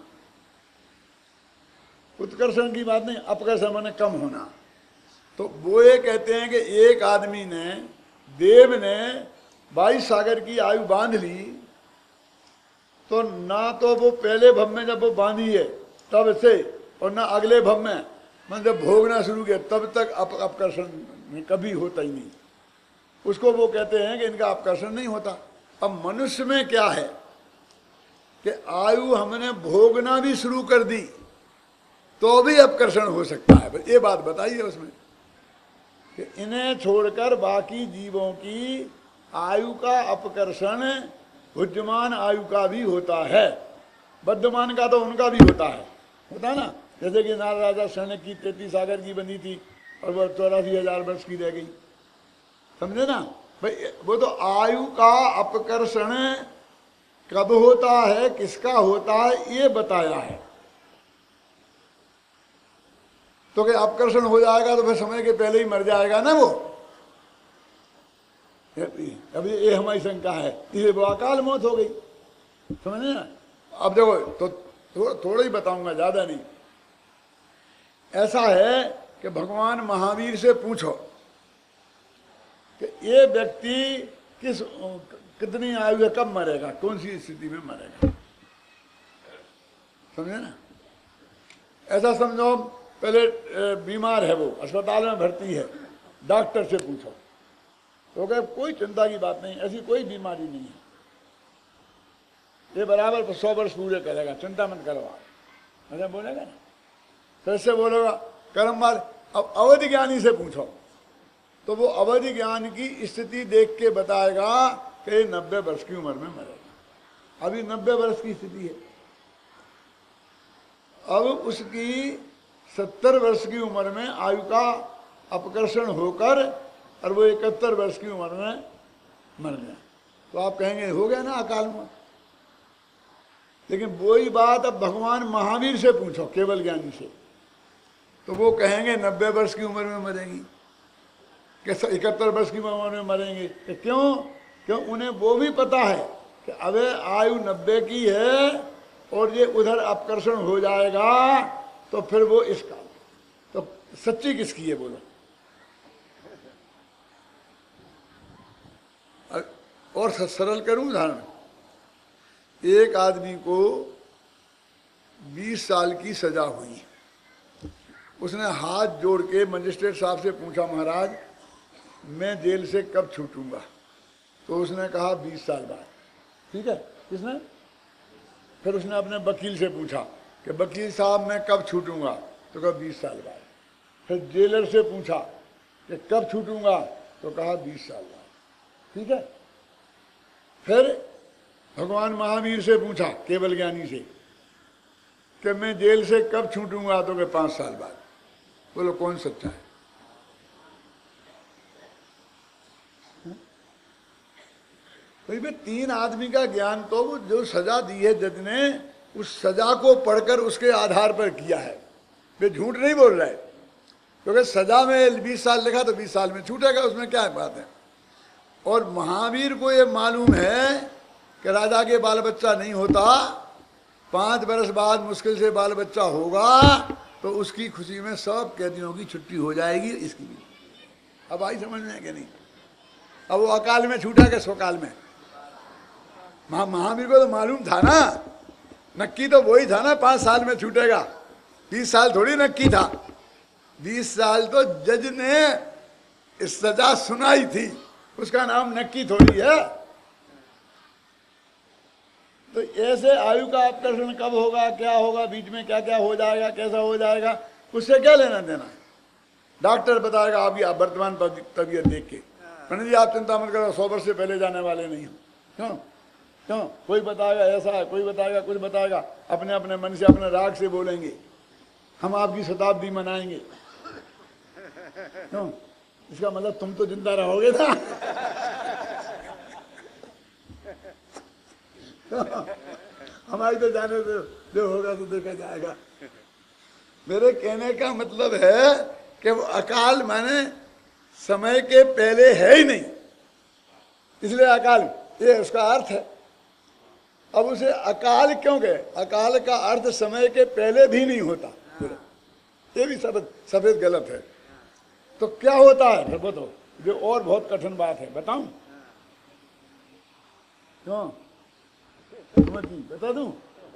उत्कर्षण की बात नहीं, अपकर्षण माने कम होना। तो वो ये कहते हैं कि एक आदमी ने, देव ने बाईस सागर की आयु बांध ली, तो ना तो वो पहले भव में जब वो बांधी है तब से, और ना अगले भव में मतलब जब भोगना शुरू किया तब तक अप अपकर्षण कभी होता ही नहीं। उसको वो कहते हैं कि इनका अपकर्षण नहीं होता। अब मनुष्य में क्या है कि आयु हमने भोगना भी शुरू कर दी तो भी अपकर्षण हो सकता है। ये बात बताइए उसमें कि इन्हें छोड़कर बाकी जीवों की आयु का अपकर्षण भुज्यमान आयु का भी होता है, बद्धमान का तो उनका भी होता है, होता है ना। जैसे कि नार राजा शनक की तैतीस सागर की बनी थी और वह चौरासी हजार वर्ष की रह गई, समझे ना भाई। वो तो आयु का अपकर्षण कब होता है, किसका होता है, ये बताया है। तो क्या अपकर्षण हो जाएगा तो फिर समय के पहले ही मर जाएगा ना वो। अब ये हमारी शंका है, इसलिए वो अकाल मौत हो गई, समझे ना। अब देखो तो थोड़ा थोड़ा ही बताऊंगा, ज्यादा नहीं। ऐसा है कि भगवान महावीर से पूछो कि ये व्यक्ति किस कितनी आयु है, कब मरेगा, कौन सी स्थिति में मरेगा। समझे ना? ऐसा समझो पहले बीमार है, वो अस्पताल में भर्ती है, डॉक्टर से पूछो तो कहे कोई चिंता की बात नहीं, ऐसी कोई बीमारी नहीं है, ये बराबर सौ वर्ष पूरे करेगा, चिंता मत करो आप। ऐसा बोलेगा ना? फिर से बोलेगा कर्म वाले। अब अवधि ज्ञानी से पूछो तो वो अवधि ज्ञान की स्थिति देख के बताएगा कि नब्बे वर्ष की उम्र में मरेगा। अभी नब्बे वर्ष की स्थिति है, अब उसकी सत्तर वर्ष की उम्र में आयु का अपकर्षण होकर और वो इकहत्तर वर्ष की उम्र में मर गया, तो आप कहेंगे हो गया ना अकाल मौत। लेकिन वही बात अब भगवान महावीर से पूछो, केवल ज्ञानी से, तो वो कहेंगे नब्बे वर्ष की उम्र में मरेंगी, कैसा इकहत्तर वर्ष की उम्र में मरेंगे। तो क्यों? क्यों? उन्हें वो भी पता है कि अबे आयु नब्बे की है और ये उधर अपकर्षण हो जाएगा, तो फिर वो इस काल, तो सच्ची किसकी है बोलो? और सरल करूं उदाहरण, एक आदमी को बीस साल की सजा हुई, उसने हाथ जोड़ के मजिस्ट्रेट साहब से पूछा महाराज मैं जेल से कब छूटूंगा, तो उसने कहा बीस साल बाद। ठीक है, किसने? फिर उसने अपने वकील से पूछा कि वकील साहब मैं कब छूटूंगा, तो कहा बीस साल बाद। फिर जेलर से पूछा कि कब छूटूंगा, तो कहा बीस साल बाद। ठीक है, फिर भगवान महावीर से पूछा, केवल ज्ञानी से, कि मैं जेल से कब छूटूंगा, तो कहा पांच साल बाद। बोलो कौन सच्चा है? भाई भाई तीन आदमी का ज्ञान तो वो जो सजा दी है जज ने, उस सजा को पढ़कर उसके आधार पर किया है, वे झूठ नहीं बोल रहे, क्योंकि सजा में बीस साल लिखा तो बीस साल में छूटेगा, उसमें क्या बात है। और महावीर को ये मालूम है कि राजा के बाल बच्चा नहीं होता, पांच बरस बाद मुश्किल से बाल बच्चा होगा, तो उसकी खुशी में सब कैदियों की छुट्टी हो जाएगी, इसकी भी। अब आई समझ में कि नहीं? अब वो अकाल में छूटा के स्वकाल में? महा महावीर को तो मालूम था ना, नक्की तो वही था ना, पांच साल में छूटेगा, बीस साल थोड़ी नक्की था। बीस साल तो जज ने इस सजा सुनाई थी, उसका नाम नक्की थोड़ी है। तो ऐसे आयु का अपकर्षण कब होगा, क्या होगा, बीच में क्या क्या हो जाएगा, कैसा हो जाएगा, उससे क्या लेना देना है? डॉक्टर बताएगा आपकी वर्तमान तबीयत देख के, पंडित जी आप चिंता मत करो, सौ वर्ष से पहले जाने वाले नहीं हो। क्यों? क्यों? कोई बताएगा ऐसा है, कोई बताएगा कुछ बताएगा, अपने अपने मन से अपने राग से बोलेंगे, हम आपकी शताब्दी मनाएंगे। क्यों? इसका मतलब तुम तो जिंदा रहोगे ना। हमारी तो जाने दो, जो होगा तो देखा जाएगा। मेरे कहने का मतलब है कि वो अकाल माने समय के पहले है ही नहीं, इसलिए अकाल, ये उसका अर्थ है। अब उसे अकाल क्यों कहे? अकाल का अर्थ समय के पहले भी नहीं होता, ये भी सब सफेद गलत है। तो क्या होता है फिर बताओ, जो और बहुत कठिन बात है, बताऊं? क्यों? बता दूं?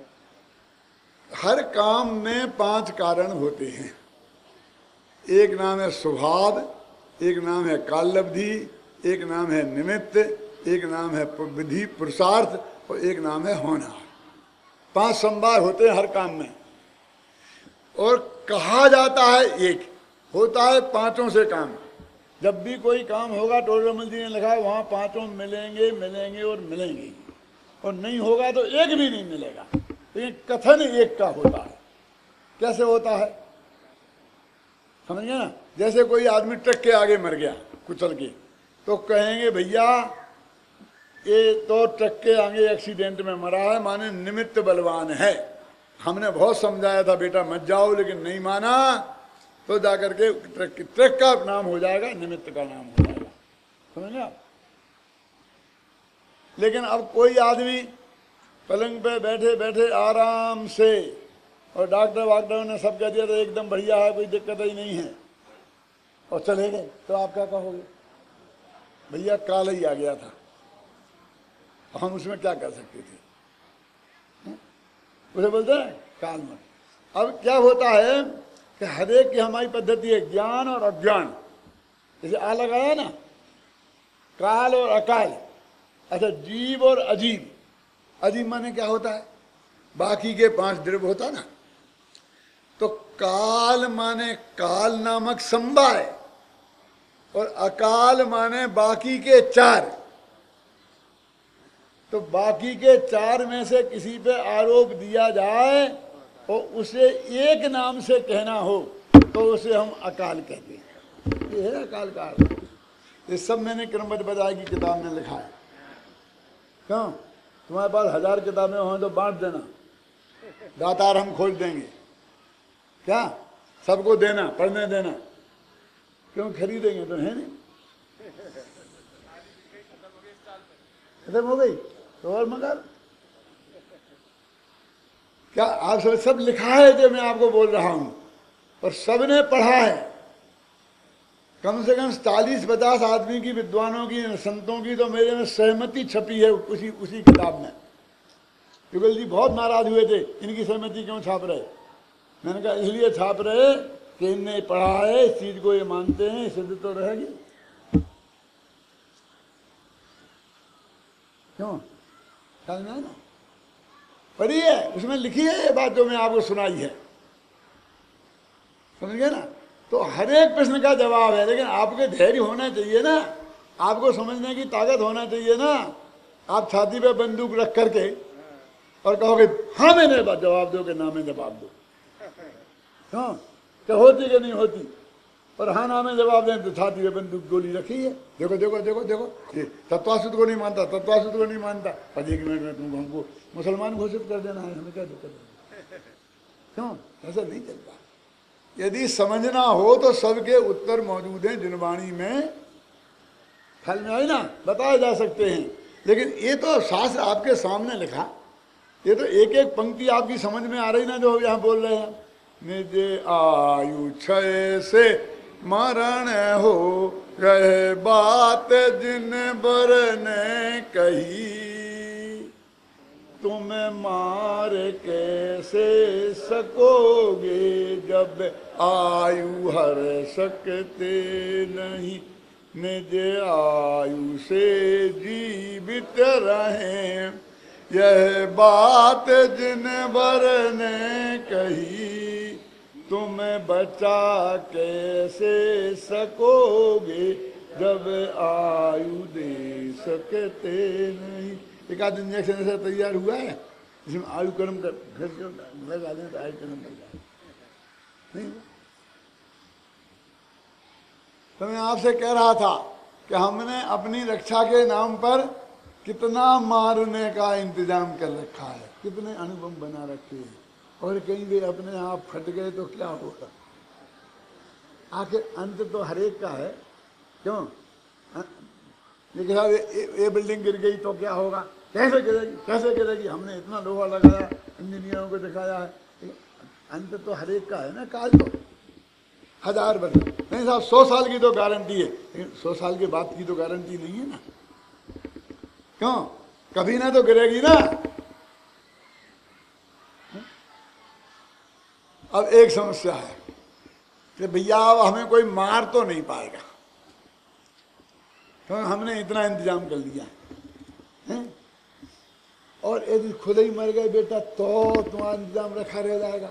हर काम में पांच कारण होते हैं। एक नाम है स्वभाव, एक नाम है काललब्धि, एक नाम है निमित्त, एक नाम है विधि पुरुषार्थ, और एक नाम है होना। पांच संभार होते हैं हर काम में, और कहा जाता है एक होता है पांचों से काम। जब भी कोई काम होगा, टोडरमल जी ने लिखा है वहां पांचों मिलेंगे मिलेंगे और मिलेंगे, और नहीं होगा तो एक भी नहीं मिलेगा। लेकिन कथन एक का होता है। कैसे होता है समझ गए ना? जैसे कोई आदमी ट्रक के आगे मर गया कुचल के, तो कहेंगे भैया ये तो ट्रक के आगे एक्सीडेंट में मरा है, माने निमित्त बलवान है। हमने बहुत समझाया था बेटा मत जाओ, लेकिन नहीं माना, तो जाकर के ट्रक ट्रक का नाम हो जाएगा, निमित्त का नाम हो जाएगा। समझ गए आप? लेकिन अब कोई आदमी पलंग पे बैठे बैठे आराम से, और डॉक्टर वाक्टर ने सब कह दिया तो एकदम बढ़िया है, कोई दिक्कत ही नहीं है, और चले गए, तो आप क्या कहोगे? भैया काल ही आ गया था, हम उसमें क्या कर सकते थे? उसे बोलते हैं काल मत। अब क्या होता है कि हर एक की हमारी पद्धति है, ज्ञान और अज्ञान। जैसे आ लगाया ना, काल और अकाल। अच्छा, जीव और अजीब। अजीब माने क्या होता है? बाकी के पांच द्रव्य होता ना, तो काल माने काल नामक समवाय, और अकाल माने बाकी के चार। तो बाकी के चार में से किसी पे आरोप दिया जाए और उसे एक नाम से कहना हो तो उसे हम अकाल कहते हैं। ये है अकाल का अर्थ। ये सब मैंने क्रमबद्ध बजाय की किताब में लिखा है। क्यों? तुम्हारे पास हजार किताबें हों तो बांट देना, दातार हम खोज देंगे। क्या? सबको देना, पढ़ने देना। क्यों? खरीदेंगे तो है नहीं। खत्म हो गई तो और मगर क्या आप सब सब लिखा है जो मैं आपको बोल रहा हूं, और सबने पढ़ा है। कम से कम चालीस पचास आदमी की, विद्वानों की, संतों की तो मेरे में सहमति छपी है उसी उसी किताब में। युगल जी बहुत नाराज हुए थे, इनकी सहमति क्यों छाप रहे? मैंने कहा इसलिए छाप रहे कि इनने पढ़ा है, इस चीज को ये मानते हैं, सिद्ध तो रहेगी। क्यों? समझ में ना? पढ़ी है, उसमें लिखी है ये बात जो मैं आपको सुनाई है। समझ गए ना? तो हर एक प्रश्न का जवाब है, लेकिन आपके धैर्य होना चाहिए ना, आपको समझने की ताकत होना चाहिए ना। आप छाती पे बंदूक रख करके और कहोगे हाँ मैंने जवाब दो कि ना में जवाब दो। क्यों? क्या होती कि नहीं होती? और हाँ ना में जवाब दें तो छाती पे बंदूक गोली रखी है। देखो देखो देखो देखो, तत्वासुद को नहीं मानता, तत्वासुद को नहीं मानता, पर एक मिनट में तुमको हमको मुसलमान घोषित कर देना है, हमें क्या दिक्कत है? क्यों? ऐसा नहीं चलता। यदि समझना हो तो सबके उत्तर मौजूद हैं जिनवाणी में, ख्याल में आई ना, बताए जा सकते हैं। लेकिन ये तो शास्त्र आपके सामने लिखा, ये तो एक एक पंक्ति आपकी समझ में आ रही ना जो यहाँ बोल रहे हैं। निज आयु क्षय से मरण हो गए, बात जिन बर ने कही, तुम मार कैसे सकोगे जब आयु हर सकते नहीं। निज आयु से जीवित रहें, यह बात जिन बर ने कही, तुम बचा कैसे सकोगे जब आयु दे सकते नहीं। एक आध इंजेक्शन से तैयार हुआ है जिसमें आयु कर्म कर लगा दें तो आयु कर्म कर जाए नहीं। तो मैं आपसे कह रहा था कि हमने अपनी रक्षा के नाम पर कितना मारने का इंतजाम कर रखा है, कितने अनुभव बना रखे हैं, और कहीं भी अपने आप फट गए तो क्या होगा? आखिर अंत तो हरेक का है। क्यों? लेकिन साहब ये बिल्डिंग गिर गई तो क्या होगा? कैसे गिरेगी? कैसे गिरेगी? हमने इतना लोहा लगाया, इंजीनियरों को दिखाया है। अंत तो हरेक का है ना, काल तो हजार वर्ष नहीं साहब, सौ साल की तो गारंटी है, लेकिन सौ साल के बाद की तो गारंटी नहीं है ना। क्यों? कभी ना तो गिरेगी ना। अब एक समस्या है कि भैया अब हमें कोई मार तो नहीं पाएगा, तो हमने इतना इंतजाम कर लिया है, और यदि खुद ही मर गए बेटा तो तुम्हारा इंतजाम रखा रह जाएगा।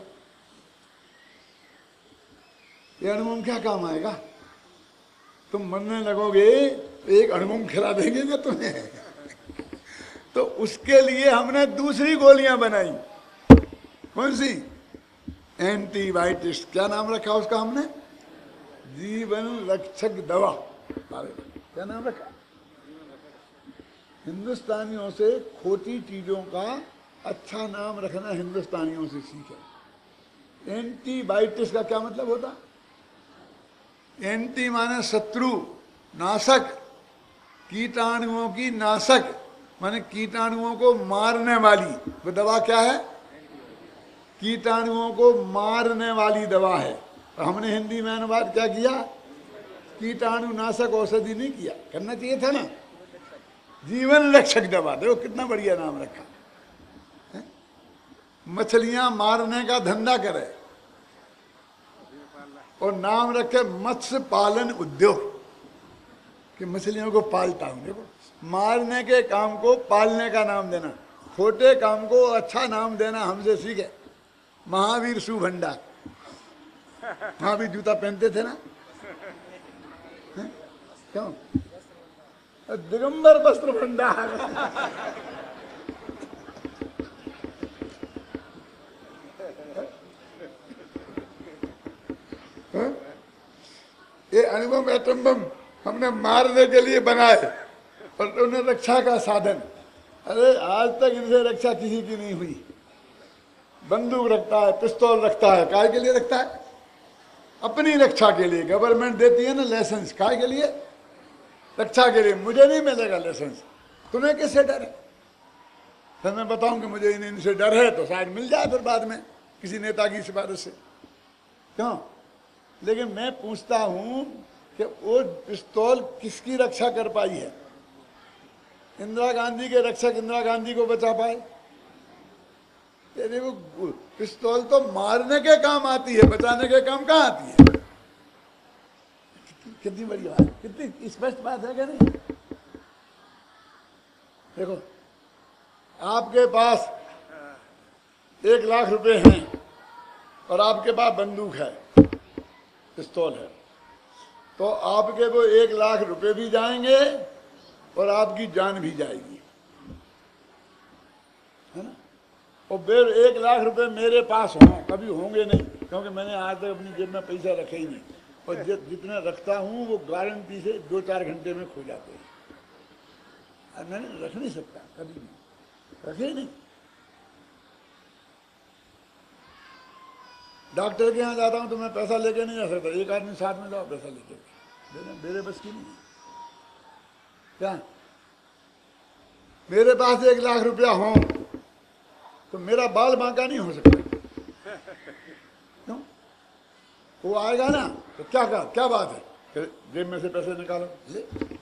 ये अणुबम क्या काम आएगा? तुम मरने लगोगे तो एक अणुबम खिला देंगे ना तुम्हें। तो उसके लिए हमने दूसरी गोलियां बनाई। कौन सी? एंटीबायोटिक्स। क्या नाम रखा उसका हमने? जीवन रक्षक दवा। क्या नाम रखा? हिंदुस्तानियों से खोटी चीजों का अच्छा नाम रखना हिंदुस्तानियों से सीखे। एंटीबायोटिक्स का क्या मतलब होता? एंटी माने शत्रु, नाशक, कीटाणुओं की नाशक माने कीटाणुओं को मारने वाली वो दवा क्या है? कीटाणुओं को मारने वाली दवा है। और हमने हिंदी में अनुवाद क्या किया? कीटाणुनाशक औषधि नहीं किया, करना चाहिए था ना। जीवन रक्षक दवा, देखो कितना बढ़िया नाम रखा है? मछलियां मारने का धंधा करे और नाम रखे मत्स्य पालन उद्योग, कि मछलियों को पालता हूं। देखो, मारने के काम को पालने का नाम देना, छोटे काम को अच्छा नाम देना हमसे सीखे। महावीर सुभंडार, महावीर जूता पहनते थे ना, है? क्यों? दिगंबर वस्त्र भंडार। ये अनुपम एटम बम हमने मारने के लिए बनाए और उन्हें रक्षा का साधन। अरे आज तक इनसे रक्षा किसी की नहीं हुई। बंदूक रखता है, पिस्तौल रखता है, काय के लिए रखता है? अपनी रक्षा के लिए। गवर्नमेंट देती है ना लाइसेंस, काय के लिए? रक्षा के लिए। मुझे नहीं मिलेगा लाइसेंस, तुम्हें किससे डर है? फिर मैं बताऊं कि मुझे इन इनसे डर है तो शायद मिल जाए फिर बाद में किसी नेता की सिफारिश से। क्यों? लेकिन मैं पूछता हूं कि वो पिस्तौल किसकी रक्षा कर पाई है? इंदिरा गांधी के रक्षक इंदिरा गांधी को बचा पाए? वो पिस्तौल तो मारने के काम आती है, बचाने के काम कहाँ आती है? कितनी बड़ी बात, कितनी स्पष्ट बात है क्या नहीं? देखो, आपके पास एक लाख रुपए हैं और आपके पास बंदूक है, पिस्तौल है, तो आपके वो एक लाख रुपए भी जाएंगे और आपकी जान भी जाएगी, है ना? और फिर एक लाख रुपए मेरे पास हों, कभी होंगे नहीं, क्योंकि मैंने आज तक अपनी जेब में पैसा रखे ही नहीं, और जितने रखता हूं वो गारंटी से दो चार घंटे में खो जाते हैं। और मैंने रख नहीं सकता, कभी नहीं रखे नहीं। डॉक्टर के यहाँ जाता हूं तो मैं पैसा लेके नहीं जा सकता, एक आदमी साथ में जाओ पैसा लेके, मेरे बस की नहीं। क्या मेरे पास एक लाख रुपया हो तो मेरा बाल बांका नहीं हो सकता? क्यों? वो आएगा ना तो क्या कहा, क्या बात है, जेब में से पैसे निकालो ले।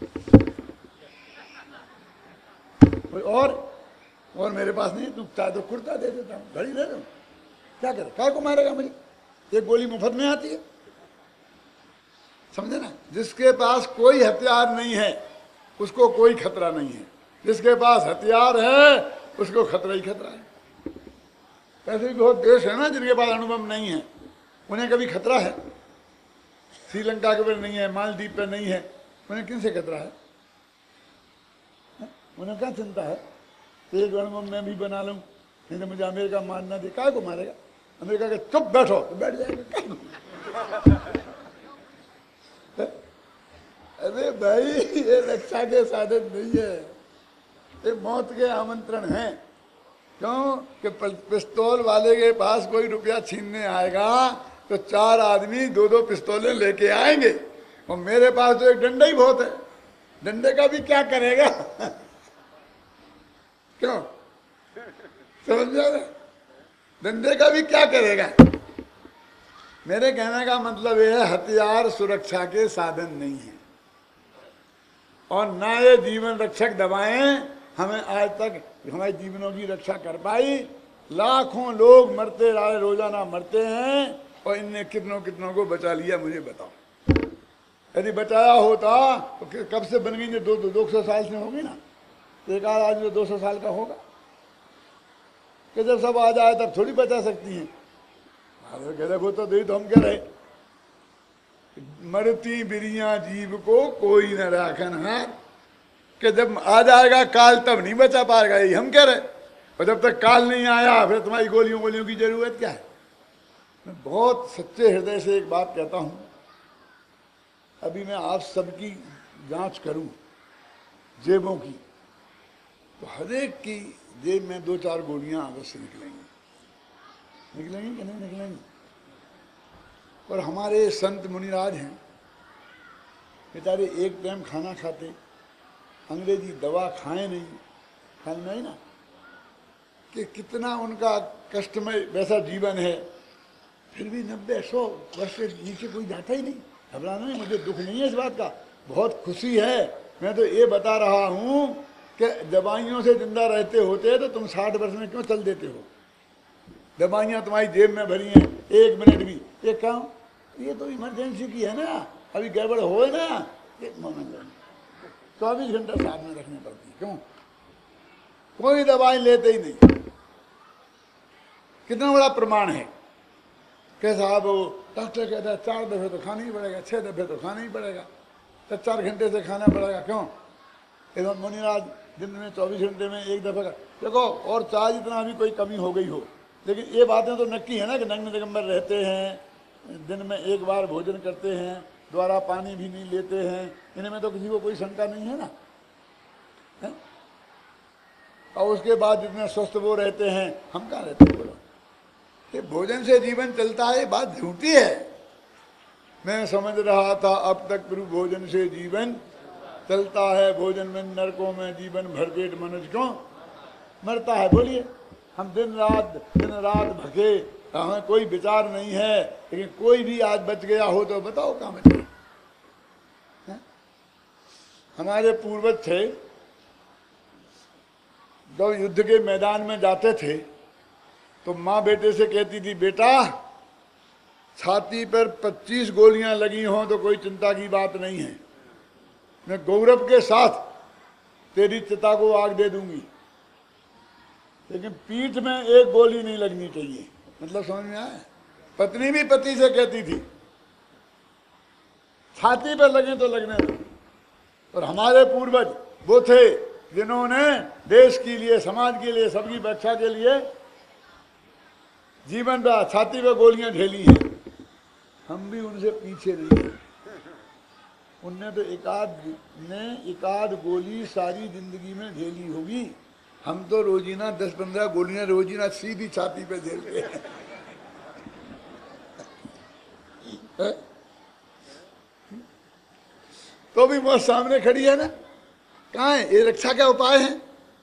और और मेरे पास नहीं, तुम चाहे तो कुर्ता दे देता हूँ, घड़ी दे दो, क्या करे, काय को मारेगा मुझे? एक गोली मुफ्त में आती है, समझे ना? जिसके पास कोई हथियार नहीं है उसको कोई खतरा नहीं है, जिसके पास हथियार है उसको खतरा ही खतरा है। ऐसे भी बहुत देश है ना जिनके पास अनुभव नहीं है, उन्हें कभी खतरा है? श्रीलंका के ऊपर नहीं है, मालदीव पे नहीं है, उन्हें किन से खतरा है? उन्हें क्या चिंता है? एक अनुभव मैं भी बना लूं, नहीं तो मुझे अमेरिका मारना दे, काय को मारेगा? अमेरिका के चुप बैठो तो बैठ जाएगा। अरे भाई, ये रक्षा के साधन नहीं है, ये मौत के आमंत्रण हैं। क्यों कि पिस्तौल वाले के पास कोई रुपया छीनने आएगा तो चार आदमी दो दो पिस्तौलें लेके आएंगे, और मेरे पास तो एक डंडा ही बहुत है, डंडे का भी क्या करेगा? क्यों? समझ जाए, डंडे का भी क्या करेगा? मेरे कहने का मतलब यह है, हथियार सुरक्षा के साधन नहीं है, और ना ये जीवन रक्षक दवाएं हमें आज तक हमारे जीवनों की रक्षा कर पाई। लाखों लोग मरते रहे, रोजाना मरते हैं, और इनने कितनों कितनों को बचा लिया, मुझे बताओ। यदि बचाया होता तो कब से बन गई? दो दो दो सौ साल से होगी ना, एक आध आदमी दो सौ साल का होगा, कि जब सब आ जाए तब थोड़ी बचा सकती हैं। अरे हो तो दे तो हम कह रहे, मरती बिरिया जीव को कोई न राखन हार, कि जब आ जाएगा काल तब नहीं बचा पाएगा, यही हम कह रहे। और जब तक काल नहीं आया फिर तुम्हारी गोलियों गोलियों की जरूरत क्या है? मैं बहुत सच्चे हृदय से एक बात कहता हूं, अभी मैं आप सबकी जांच करूं जेबों की, तो हर एक की जेब में दो चार गोलियां अवश्य निकलेंगी। निकलेंगी कि नहीं निकलेंगी? और हमारे संत मुनिराज हैं बेचारे, एक टाइम खाना खाते, अंग्रेजी दवा खाए नहीं, ख्याल नहीं ना कि कितना उनका कष्टमय वैसा जीवन है, फिर भी नब्बे सौ वर्ष से नीचे कोई जाता ही नहीं। घबराना नहीं, मुझे दुख नहीं है इस बात का, बहुत खुशी है। मैं तो ये बता रहा हूं कि दवाइयों से जिंदा रहते होते तो तुम साठ वर्ष में क्यों चल देते हो? दवाइयाँ तुम्हारी जेब में भरी हैं, एक मिनट भी ये क्यों? ये तो इमरजेंसी की है ना, अभी गड़बड़ हो ना, एक मोमेंट चौबीस घंटा साथ में रखनी पड़ती है। क्यों? कोई दवाई लेते ही नहीं। कितना बड़ा प्रमाण है कि साहब वो डॉक्टर कहता है चार दफे तो खाना ही पड़ेगा, छह दफे तो खाना ही पड़ेगा, तो चार घंटे से खाना पड़ेगा। क्यों? एकदम मुनिराज दिन में चौबीस घंटे में एक दफे का देखो, और चाहे जितना अभी कोई कमी हो गई हो, लेकिन ये बातें तो नक्की है ना कि नग्न दिगंबर रहते हैं, दिन में एक बार भोजन करते हैं, द्वारा पानी भी नहीं लेते हैं, इनमें तो किसी को कोई शंका नहीं है ना है? और उसके बाद जितने स्वस्थ वो रहते हैं, हम कहाँ रहते हैं? बोलो, ये भोजन से जीवन चलता है, ये बात झूठी है। मैं समझ रहा था अब तक प्रभु भोजन से जीवन चलता है, भोजन में नरकों में जीवन भरपेट मनुष्य क्यों मरता है? बोलिए, हम दिन रात दिन रात भगे, हमें कोई विचार नहीं है, लेकिन कोई भी आज बच गया हो तो बताओ कहाँ बच गया? हमारे पूर्वज थे, जब युद्ध के मैदान में जाते थे तो माँ बेटे से कहती थी, बेटा छाती पर पच्चीस गोलियां लगी हों तो कोई चिंता की बात नहीं है, मैं गौरव के साथ तेरी चिता को आग दे दूंगी, लेकिन पीठ में एक गोली नहीं लगनी चाहिए। मतलब समझ में आया? पत्नी भी पति से कहती थी छाती पर लगे तो लगने दो। और हमारे पूर्वज वो थे जिन्होंने देश के लिए, समाज के लिए, सबकी रक्षा के लिए जीवन पर छाती पर गोलियां झेली हैं। हम भी उनसे पीछे नहीं हैं। उनने तो एकाध ने एकाध गोली सारी जिंदगी में झेली होगी, हम तो रोजीना दस पंद्रह गोलियां रोजीना सीधी छाती पे झेलते हैं। तो भी मौत सामने खड़ी है ना, कहाँ है? ये रक्षा का उपाय है।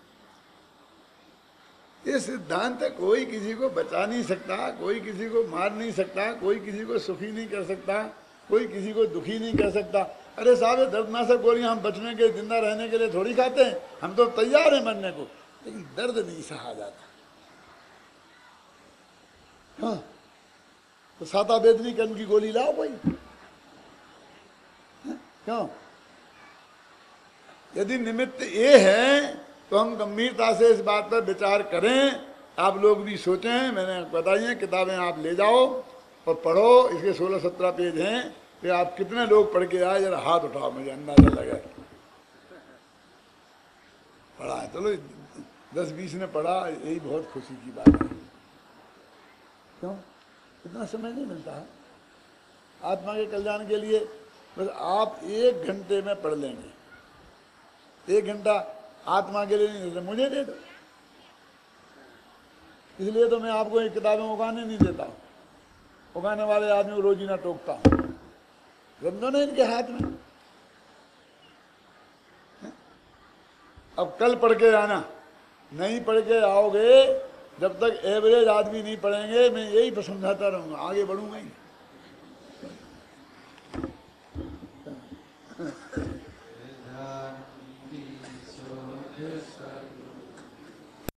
ये सिद्धांत कोई किसी को बचा नहीं सकता, कोई किसी को मार नहीं सकता, कोई किसी को सुखी नहीं कर सकता, कोई किसी को दुखी नहीं कर सकता। अरे साहब, दर्दनाशक गोलियां हम बचने के, जिंदा रहने के लिए थोड़ी खाते हैं, हम तो तैयार हैं मरने को, लेकिन दर्द नहीं सहा जाता। हाँ, तो साता बेदनी कर्म की गोली लाओ कोई। क्यों? यदि निमित्त ये है तो हम गंभीरता से इस बात पर विचार करें। आप लोग भी सोचें, मैंने बताइए, किताबें आप ले जाओ और पढ़ो, इसके सोलह सत्रह पेज हैं। कि आप कितने लोग पढ़ के आए, जरा हाथ उठाओ, मुझे अंदाजा लगा। पढ़ा है? चलो दस बीस ने पढ़ा, यही बहुत खुशी की बात है। क्यों? इतना समय नहीं मिलता है आत्मा के कल्याण के लिए। बस आप एक घंटे में पढ़ लेंगे, एक घंटा आत्मा के लिए नहीं देते, मुझे दे दो। इसलिए तो मैं आपको ये किताबें उगाने नहीं देता हूँ। उगाने वाले आदमी को रोजीना टोकता हूँ, रमदो ने इनके हाथ में। अब कल पढ़ के आना, नहीं पढ़ के आओगे, जब तक एवरेज आदमी नहीं पढ़ेंगे, मैं यही समझाता रहूँगा, आगे बढ़ूंगा ही।